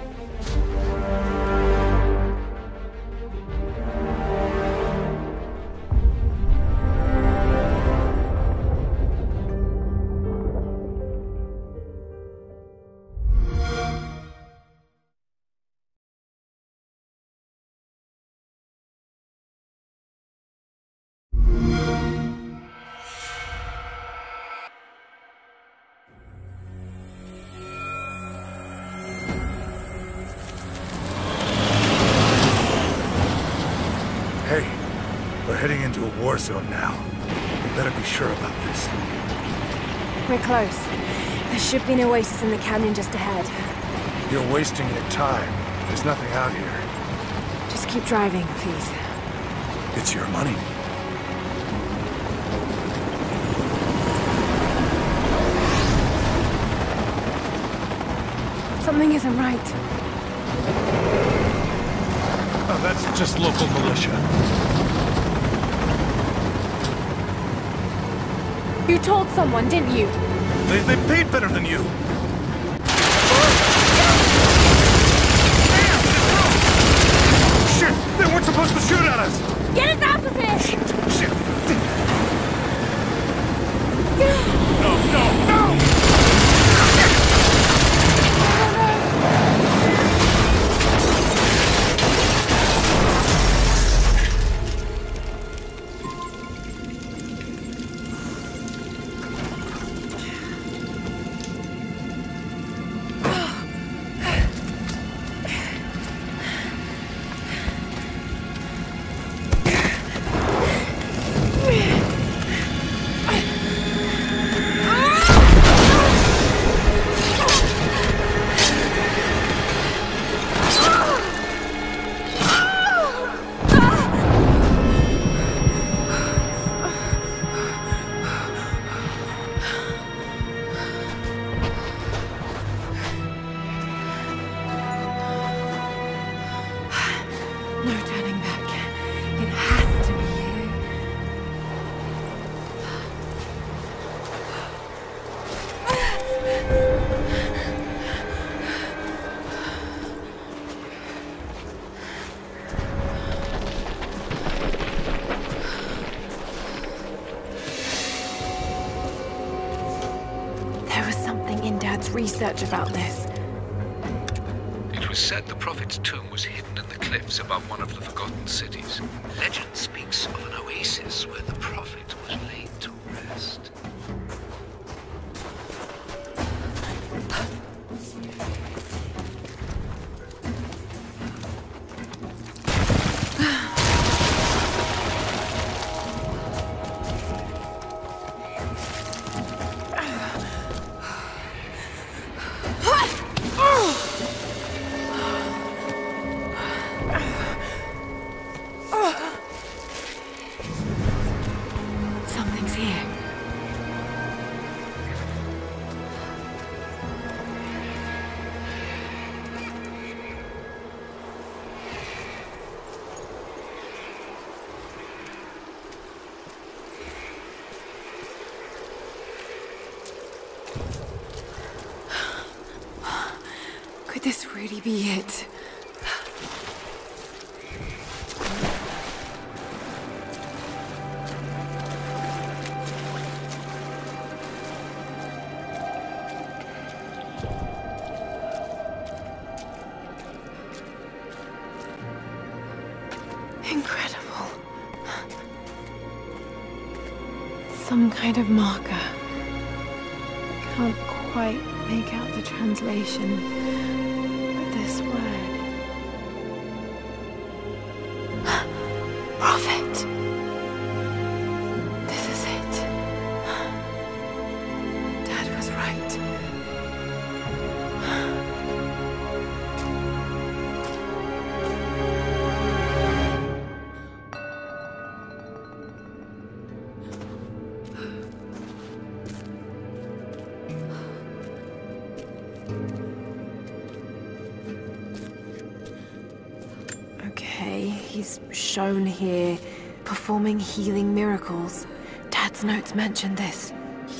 Speaker 1: Hey, we're heading into a war zone now. We better be sure about this.
Speaker 11: We're close. There should be an oasis in the canyon just ahead.
Speaker 1: You're wasting your time. There's nothing out here.
Speaker 11: Just keep driving, please.
Speaker 1: It's your money.
Speaker 11: Something isn't right.
Speaker 1: Oh, that's just local militia.
Speaker 11: You told someone, didn't you?
Speaker 1: They paid better than you. Shit! They weren't supposed to shoot at us!
Speaker 11: Get us out of here!
Speaker 1: Shit!
Speaker 11: No! No turning back. It has to be here.
Speaker 2: There was something in Dad's research about this.
Speaker 3: It was said the Prophet's tomb was hidden in the cliffs above one of the forgotten cities. Legend speaks of an oasis where the Prophet was laid to rest.
Speaker 2: Something's here.
Speaker 11: Could this really be it?
Speaker 4: Some kind of marker. Can't quite make out the translation, but this word. Prophet. This is it. Dad was right. Okay, he's shown here, performing healing miracles. Dad's notes mentioned this.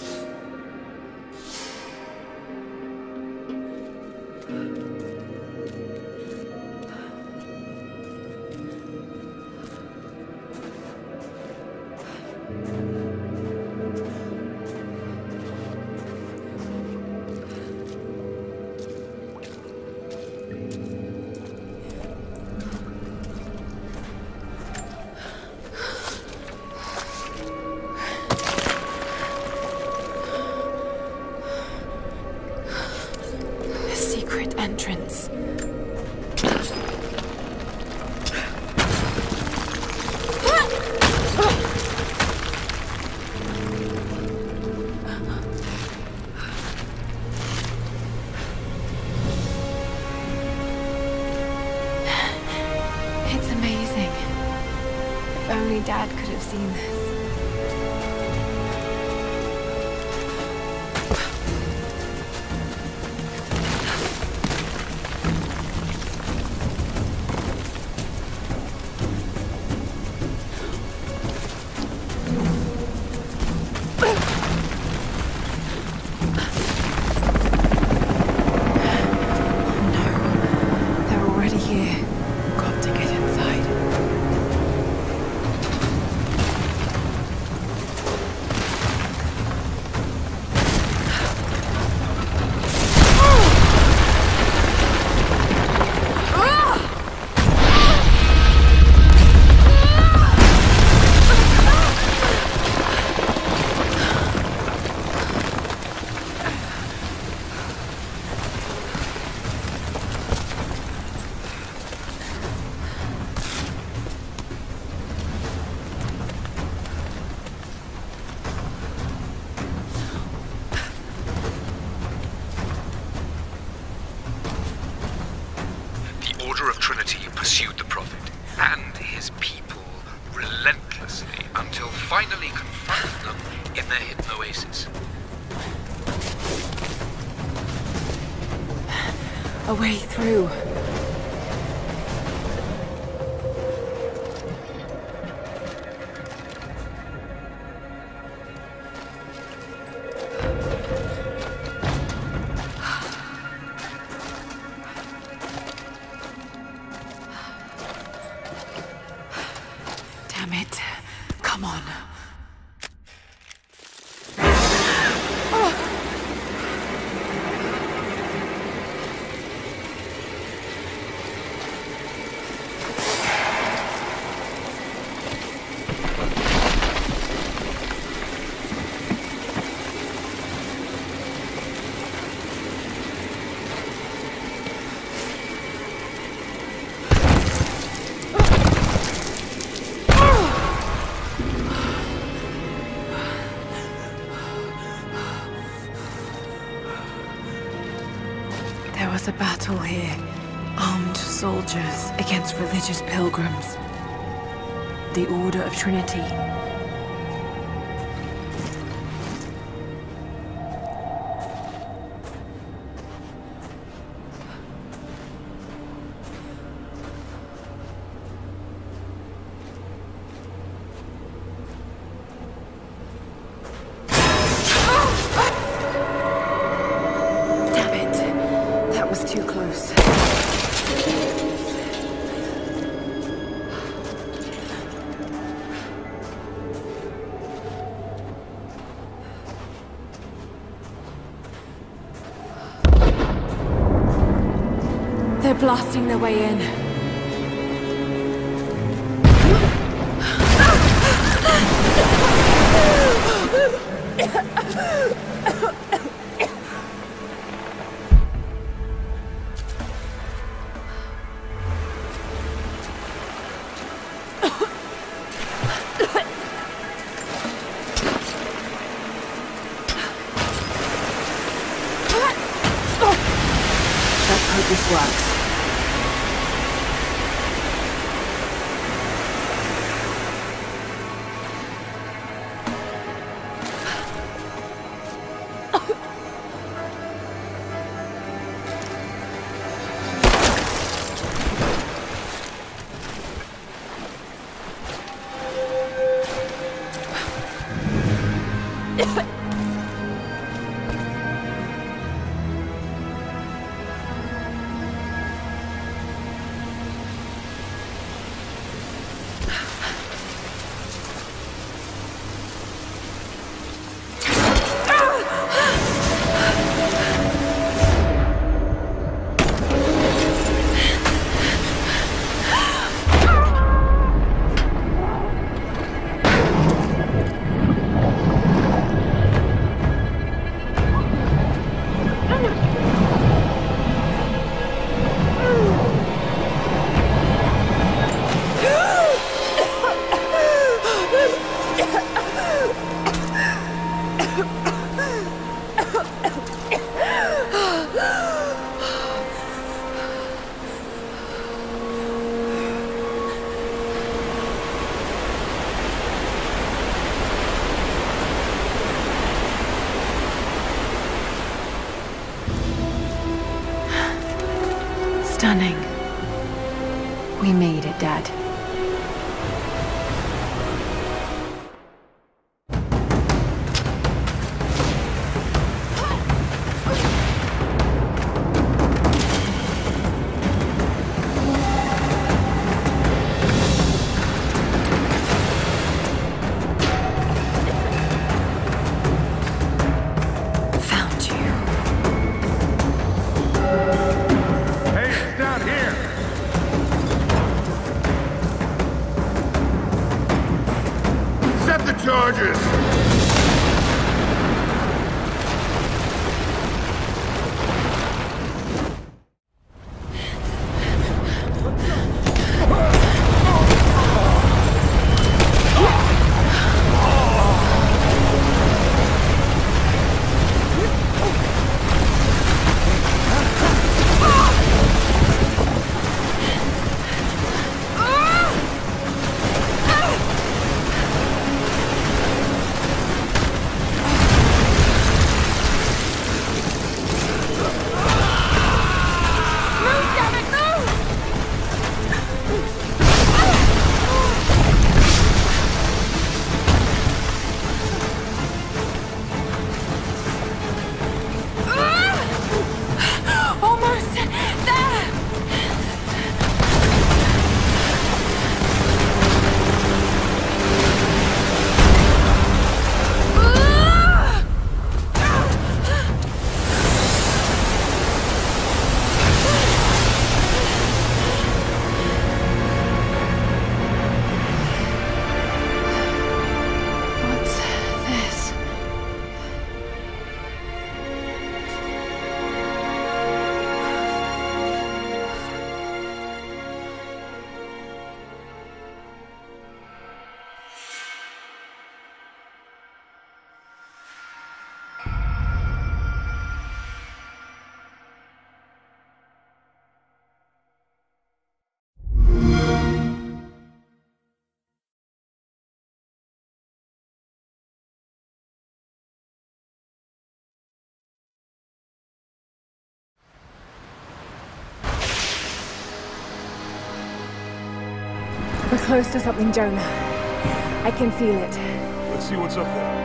Speaker 4: Entrance. It's amazing. If only Dad could have seen this.
Speaker 3: Pursued the Prophet and his people relentlessly until finally confronted them in their hidden oasis.
Speaker 4: A way through. Damn it. Come on. There was a battle here. Armed soldiers against religious pilgrims. The Order of Trinity. Too close. They're blasting their way in.
Speaker 2: works. Stunning. We made it, Dad.
Speaker 1: Charges!
Speaker 11: We're close to something, Jonah. I can feel it.
Speaker 1: Let's see what's up there.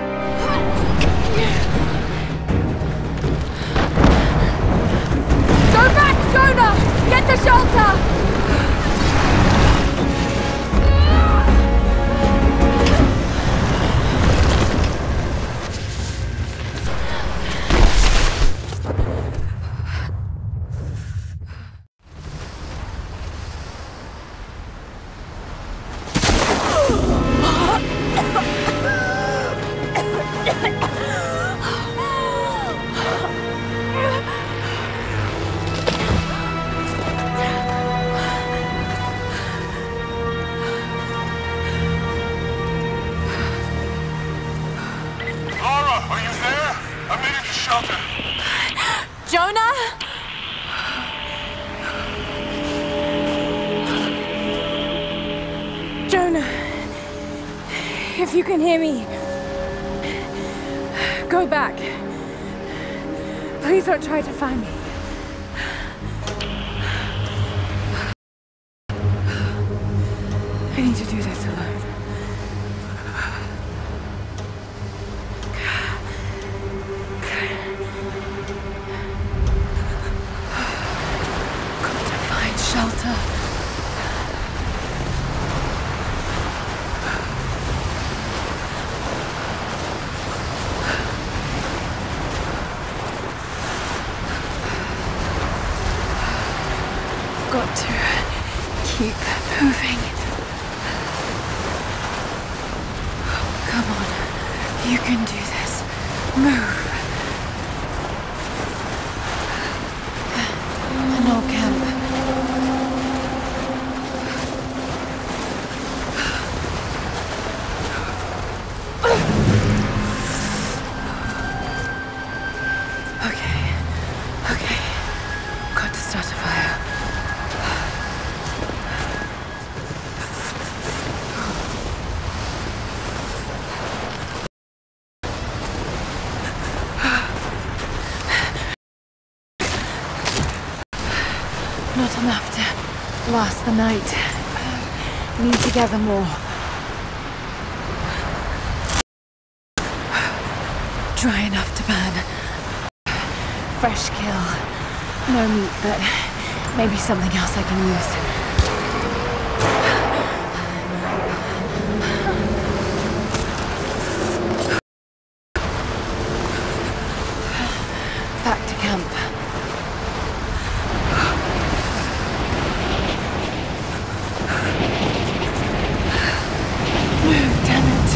Speaker 11: Go back, Jonah! Get to shelter! If you can hear me, go back. Please don't try to find me. I need to do this alone.
Speaker 4: Got to find shelter. Got to keep moving. Come on, you can do this. Move. An old camp. Okay. Got to start a fire. Not enough to last the night. Need to gather more. Dry enough to burn. Fresh kill. No meat, but maybe something else I can use. Back to camp. Move, damn it.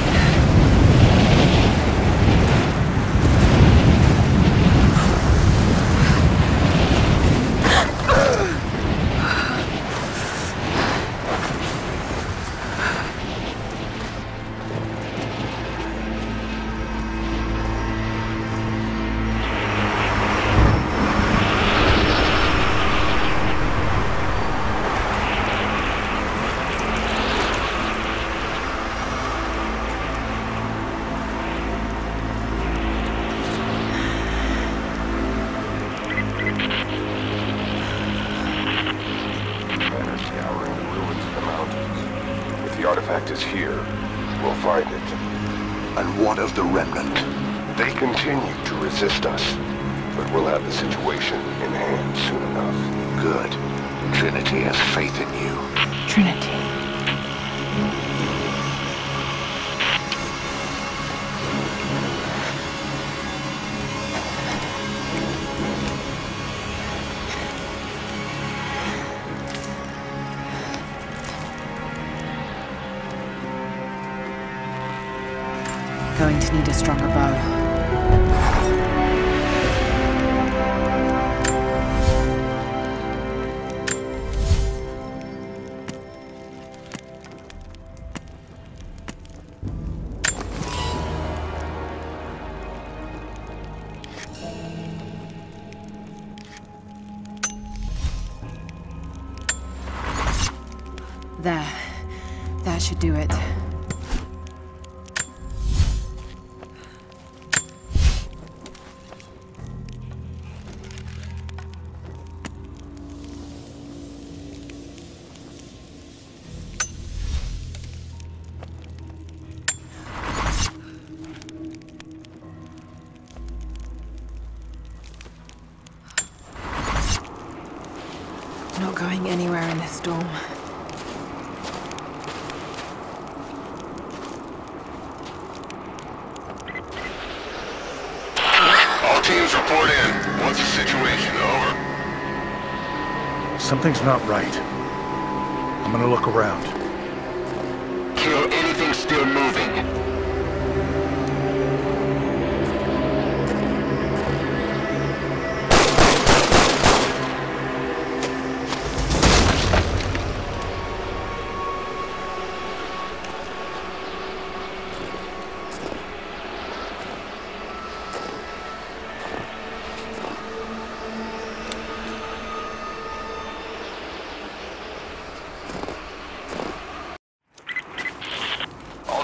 Speaker 7: The artifact is here. We'll find it.
Speaker 6: And what of the Remnant?
Speaker 7: They continue to resist us, but we'll have the situation in hand soon enough.
Speaker 6: Good. Trinity has faith in you.
Speaker 4: Trinity. Going to need a stronger bow. There. That should do it. Not going anywhere in this storm.
Speaker 5: All teams report in. What's the situation? Over.
Speaker 1: Something's not right. I'm gonna look around.
Speaker 5: Kill anything still moving.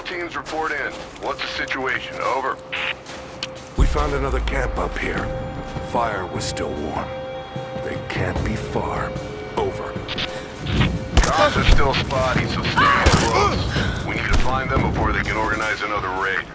Speaker 5: teams report in. What's the situation? Over.
Speaker 7: We found another camp up here. Fire was still warm. They can't be far. Over.
Speaker 5: Guns are still spotty, so stay close. We need to find them before they can organize another raid.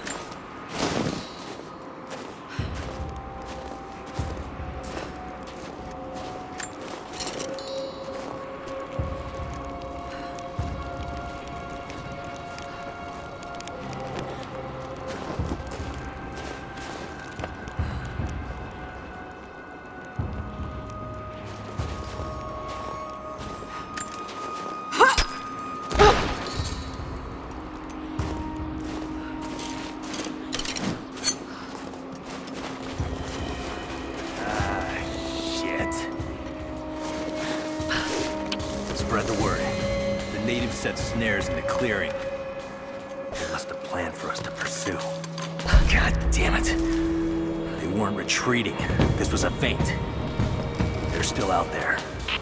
Speaker 8: Spread the word. The natives set snares in the clearing. They must have planned for us to pursue. God damn it. They weren't retreating. This was a feint. They're still out there.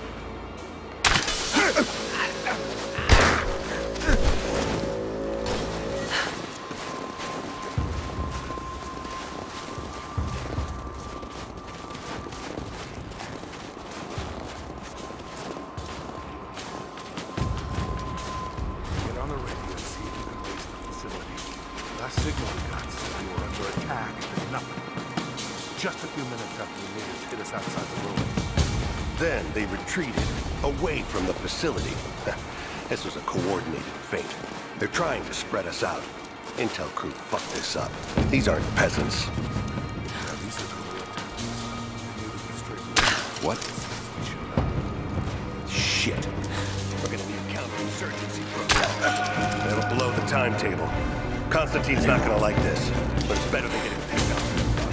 Speaker 1: Last signal we got said we were under attack and nothing. Just a few minutes after the natives hit us outside the ruins.
Speaker 9: Then they retreated, away from the facility. This was a coordinated feint. They're trying to spread us out. Intel crew fucked this up. These aren't peasants.
Speaker 1: Yeah, these are the straight. What?
Speaker 9: Shit. We're gonna need a counterinsurgency program. It'll blow the timetable. Constantine's not gonna like this, but it's better than getting picked up.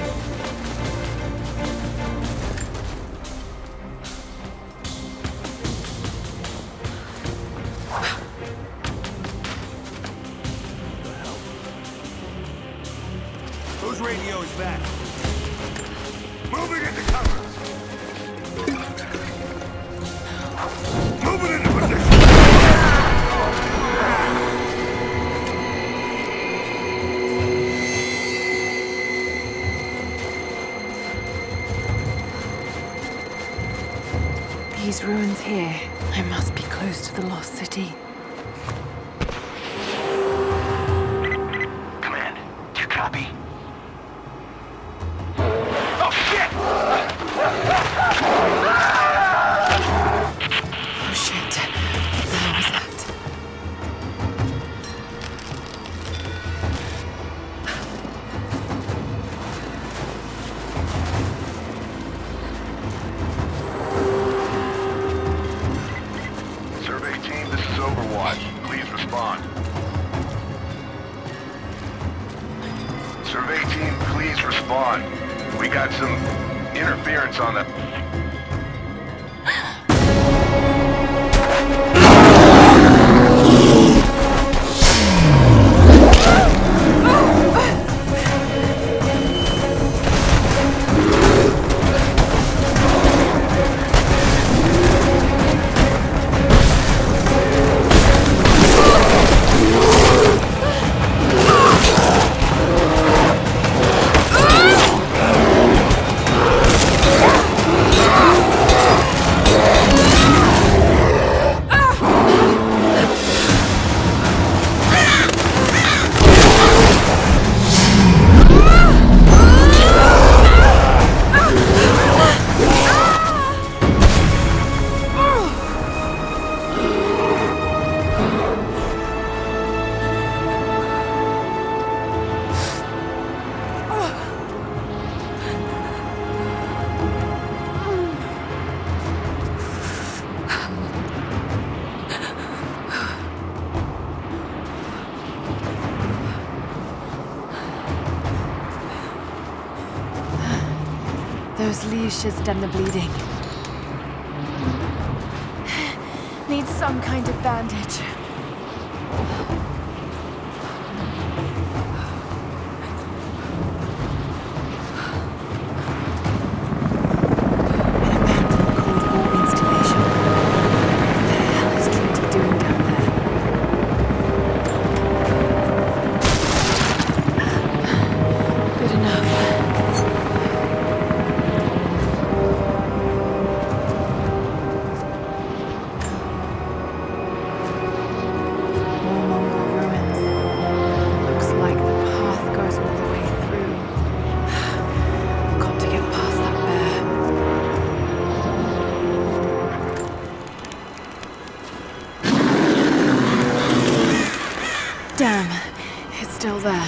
Speaker 5: Whose radio is that? Moving into cover! Moving into position!
Speaker 4: These ruins here. I must be close to the lost city.
Speaker 6: Command, do you copy?
Speaker 5: Oh, shit!
Speaker 4: Oh shit. What the hell was that?
Speaker 5: Survey team, this is Overwatch. Please respond. Survey team, please respond. We got some interference on the...
Speaker 4: Those leaves should stem the bleeding. Need some kind of bandage. An abandoned Cold War installation. What the hell is Trinity doing down there? still there.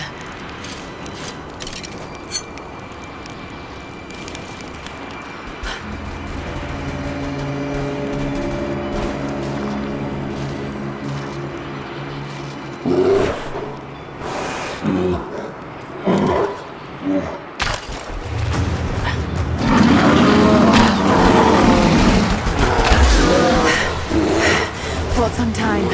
Speaker 4: Bought some time.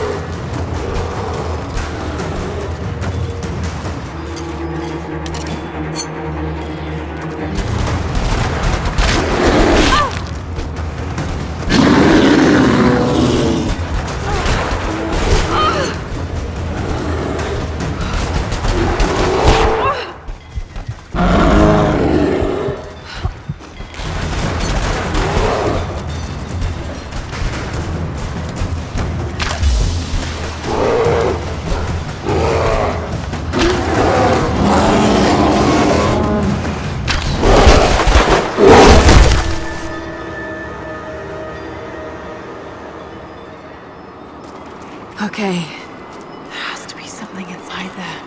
Speaker 4: Okay. There has to be something inside there.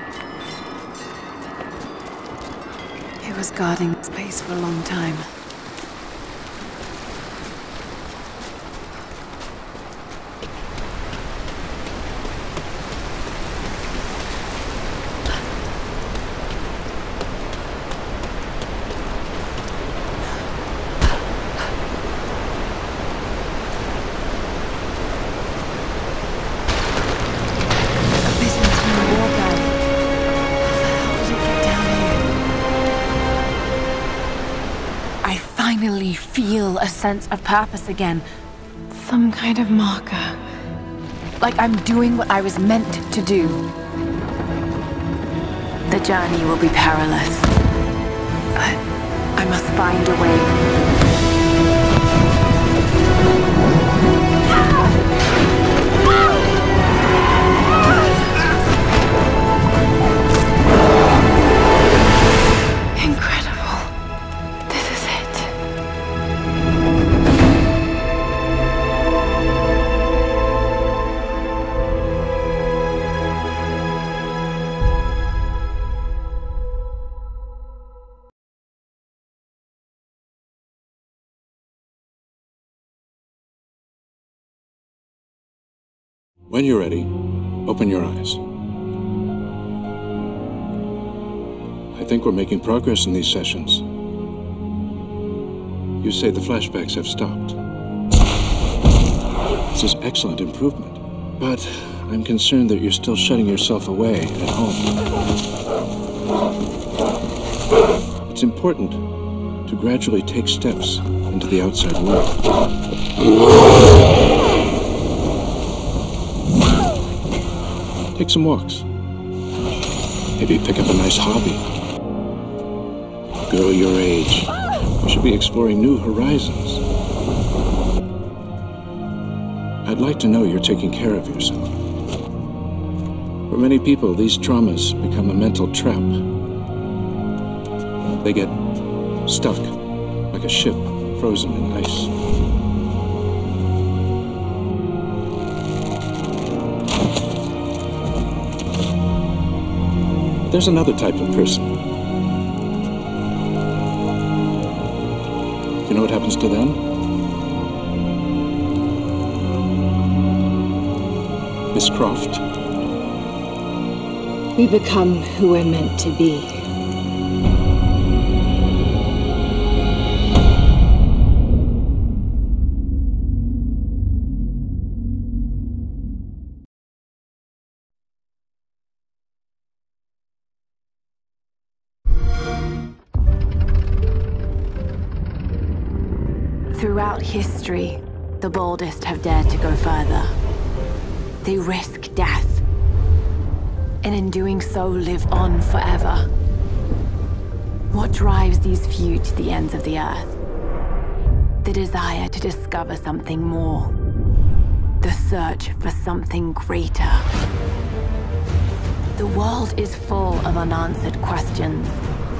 Speaker 4: It was guarding this place for a long time. Finally feel a sense of purpose again. Some kind of marker. Like I'm doing what I was meant to do.
Speaker 2: The journey will be perilous, but I must find a way.
Speaker 10: When you're ready, open your eyes. I think we're making progress in these sessions. You say the flashbacks have stopped. This is excellent improvement, but I'm concerned that you're still shutting yourself away at home. It's important to gradually take steps into the outside world. Take some walks. Maybe pick up a nice hobby. Girl your age, you should be exploring new horizons. I'd like to know you're taking care of yourself. For many people, these traumas become a mental trap. They get stuck, like a ship frozen in ice. There's another type of person. You know what happens to them? Miss Croft?
Speaker 11: We become who we're meant to be.
Speaker 2: Throughout history, the boldest have dared to go further. They risk death, and in doing so live on forever. What drives these few to the ends of the earth? The desire to discover something more. The search for something greater. The world is full of unanswered questions.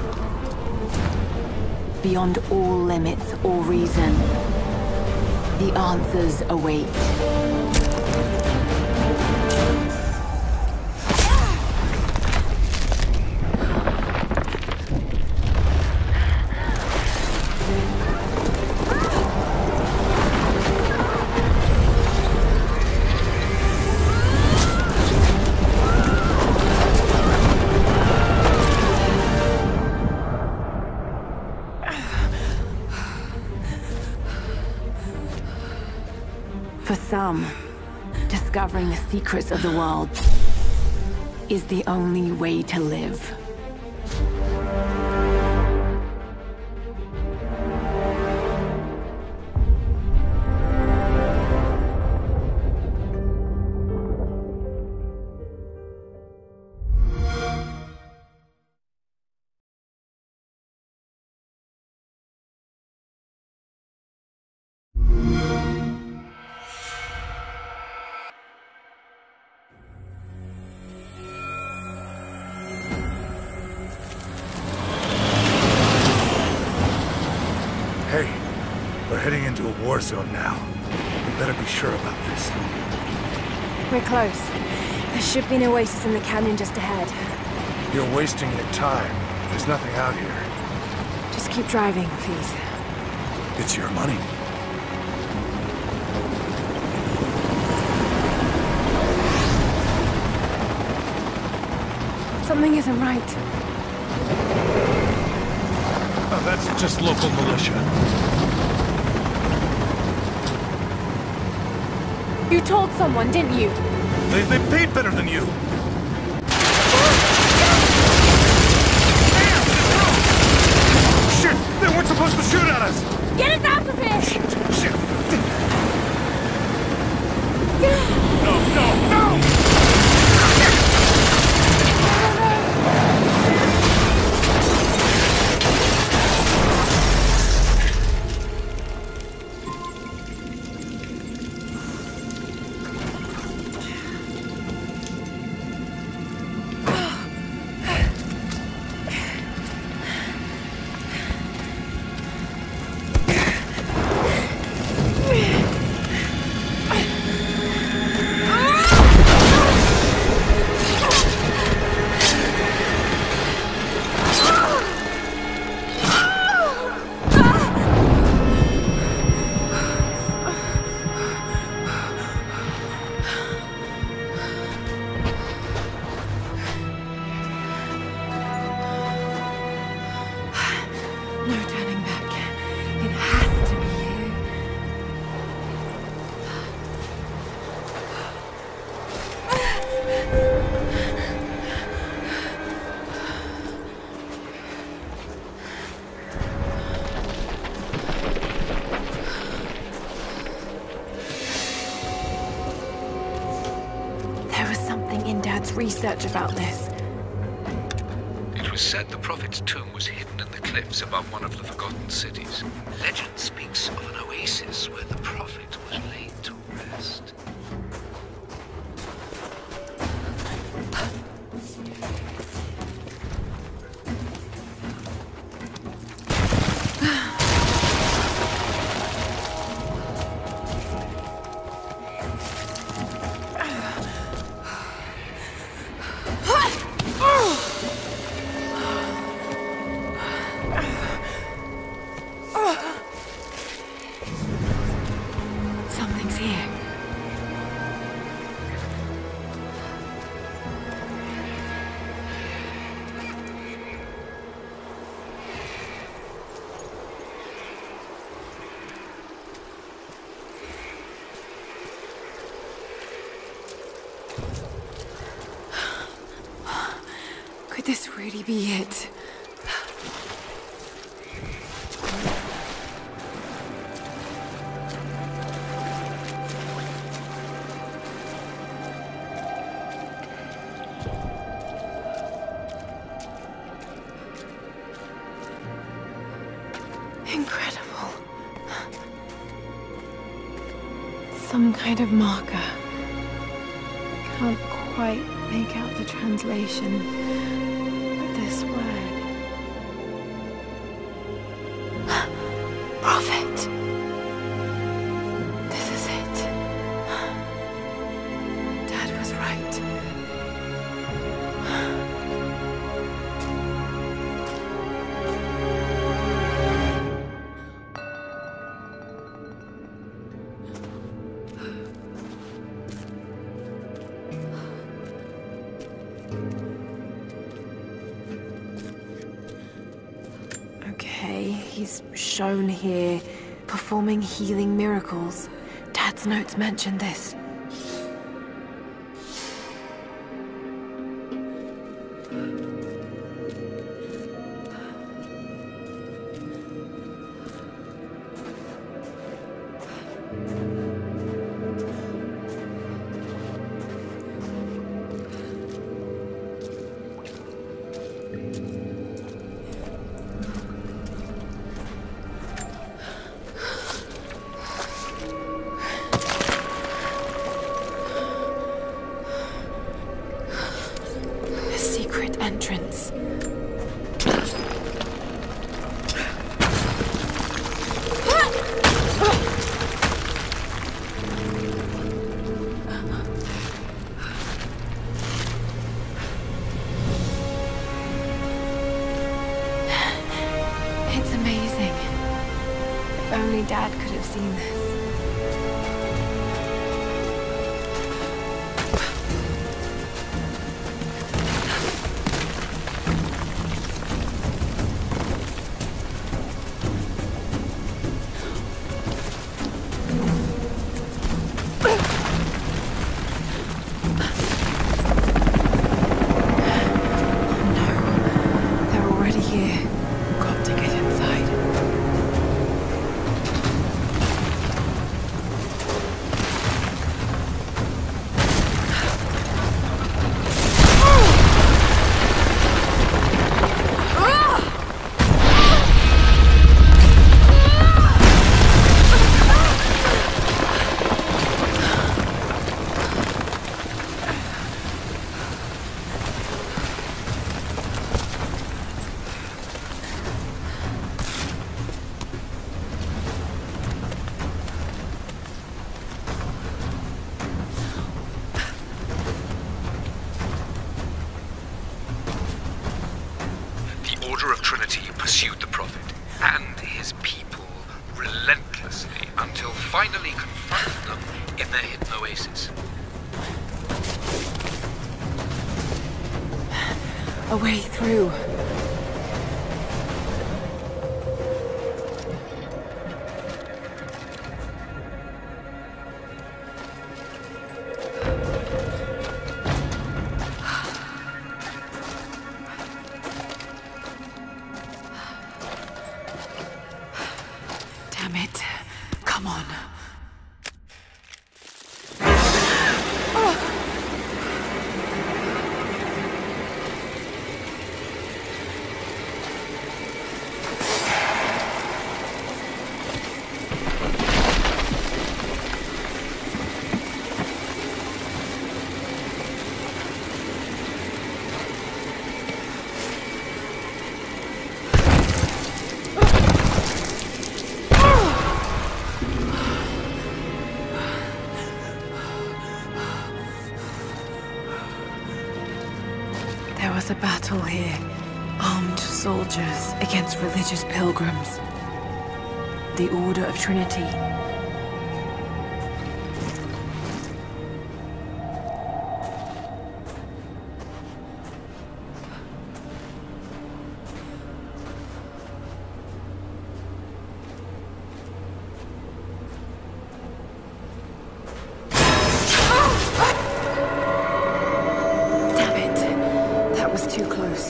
Speaker 2: Beyond all limits or reason, the answers await. For some, discovering the secrets of the world is the only way to live.
Speaker 1: Hey, we're heading into a war zone now. We better be sure about this.
Speaker 11: We're close. There should be an oasis in the canyon just ahead.
Speaker 1: You're wasting your time. There's nothing out here.
Speaker 11: Just keep driving, please.
Speaker 1: It's your money.
Speaker 11: Something isn't right.
Speaker 1: Oh, that's just local militia.
Speaker 11: You told someone, didn't you?
Speaker 1: They paid better than you. Shit! They weren't supposed to shoot at us!
Speaker 11: Get us out of here!
Speaker 1: Shit! No!
Speaker 11: No turning back. It has to be here.
Speaker 2: There was something in Dad's research about this.
Speaker 3: It was said the Prophet's tomb was hidden in the cliffs above one of the forgotten cities. Legend speaks of an oasis where the Prophet was laid to rest.
Speaker 2: Something's here.
Speaker 11: Could this really be it?
Speaker 2: Incredible. Some kind of marker. Can't quite make out the translation of this word. Prophet. This is it. Dad was right. Okay, he's shown here performing healing miracles. Dad
Speaker 4: Dad's notes mentioned this. Entrance. It's amazing. If only Dad could have seen this.
Speaker 3: Pursued the Prophet and his people relentlessly until finally confronted them in their hidden oasis.
Speaker 4: A way through. Damn it. Come on. There was a battle here. Armed soldiers against religious pilgrims. The Order of Trinity. Too close.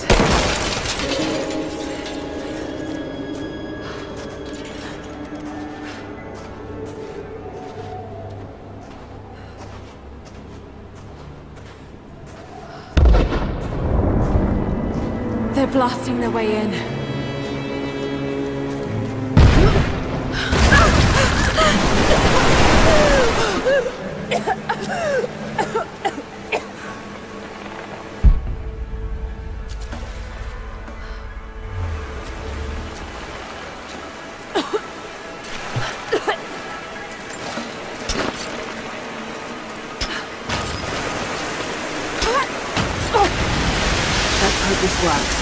Speaker 4: They're blasting their way in. Let's hope this works.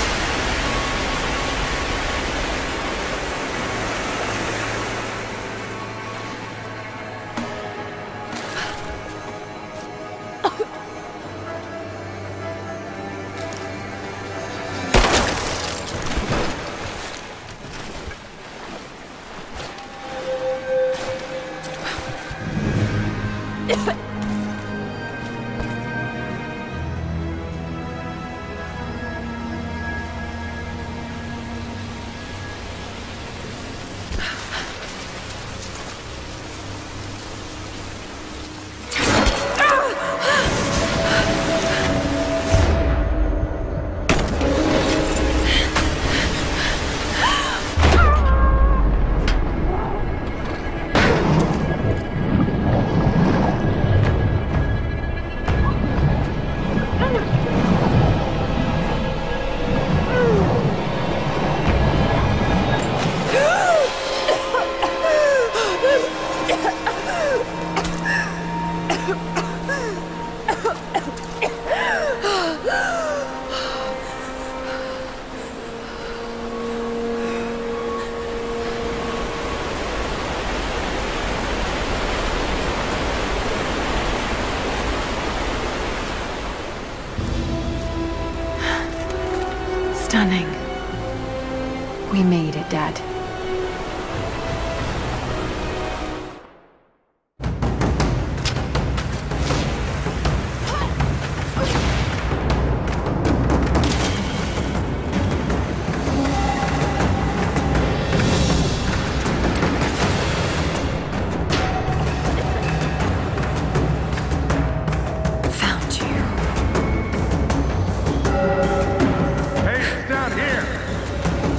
Speaker 4: Stunning. We made it, Dad.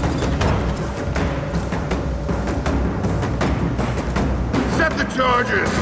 Speaker 5: Charges!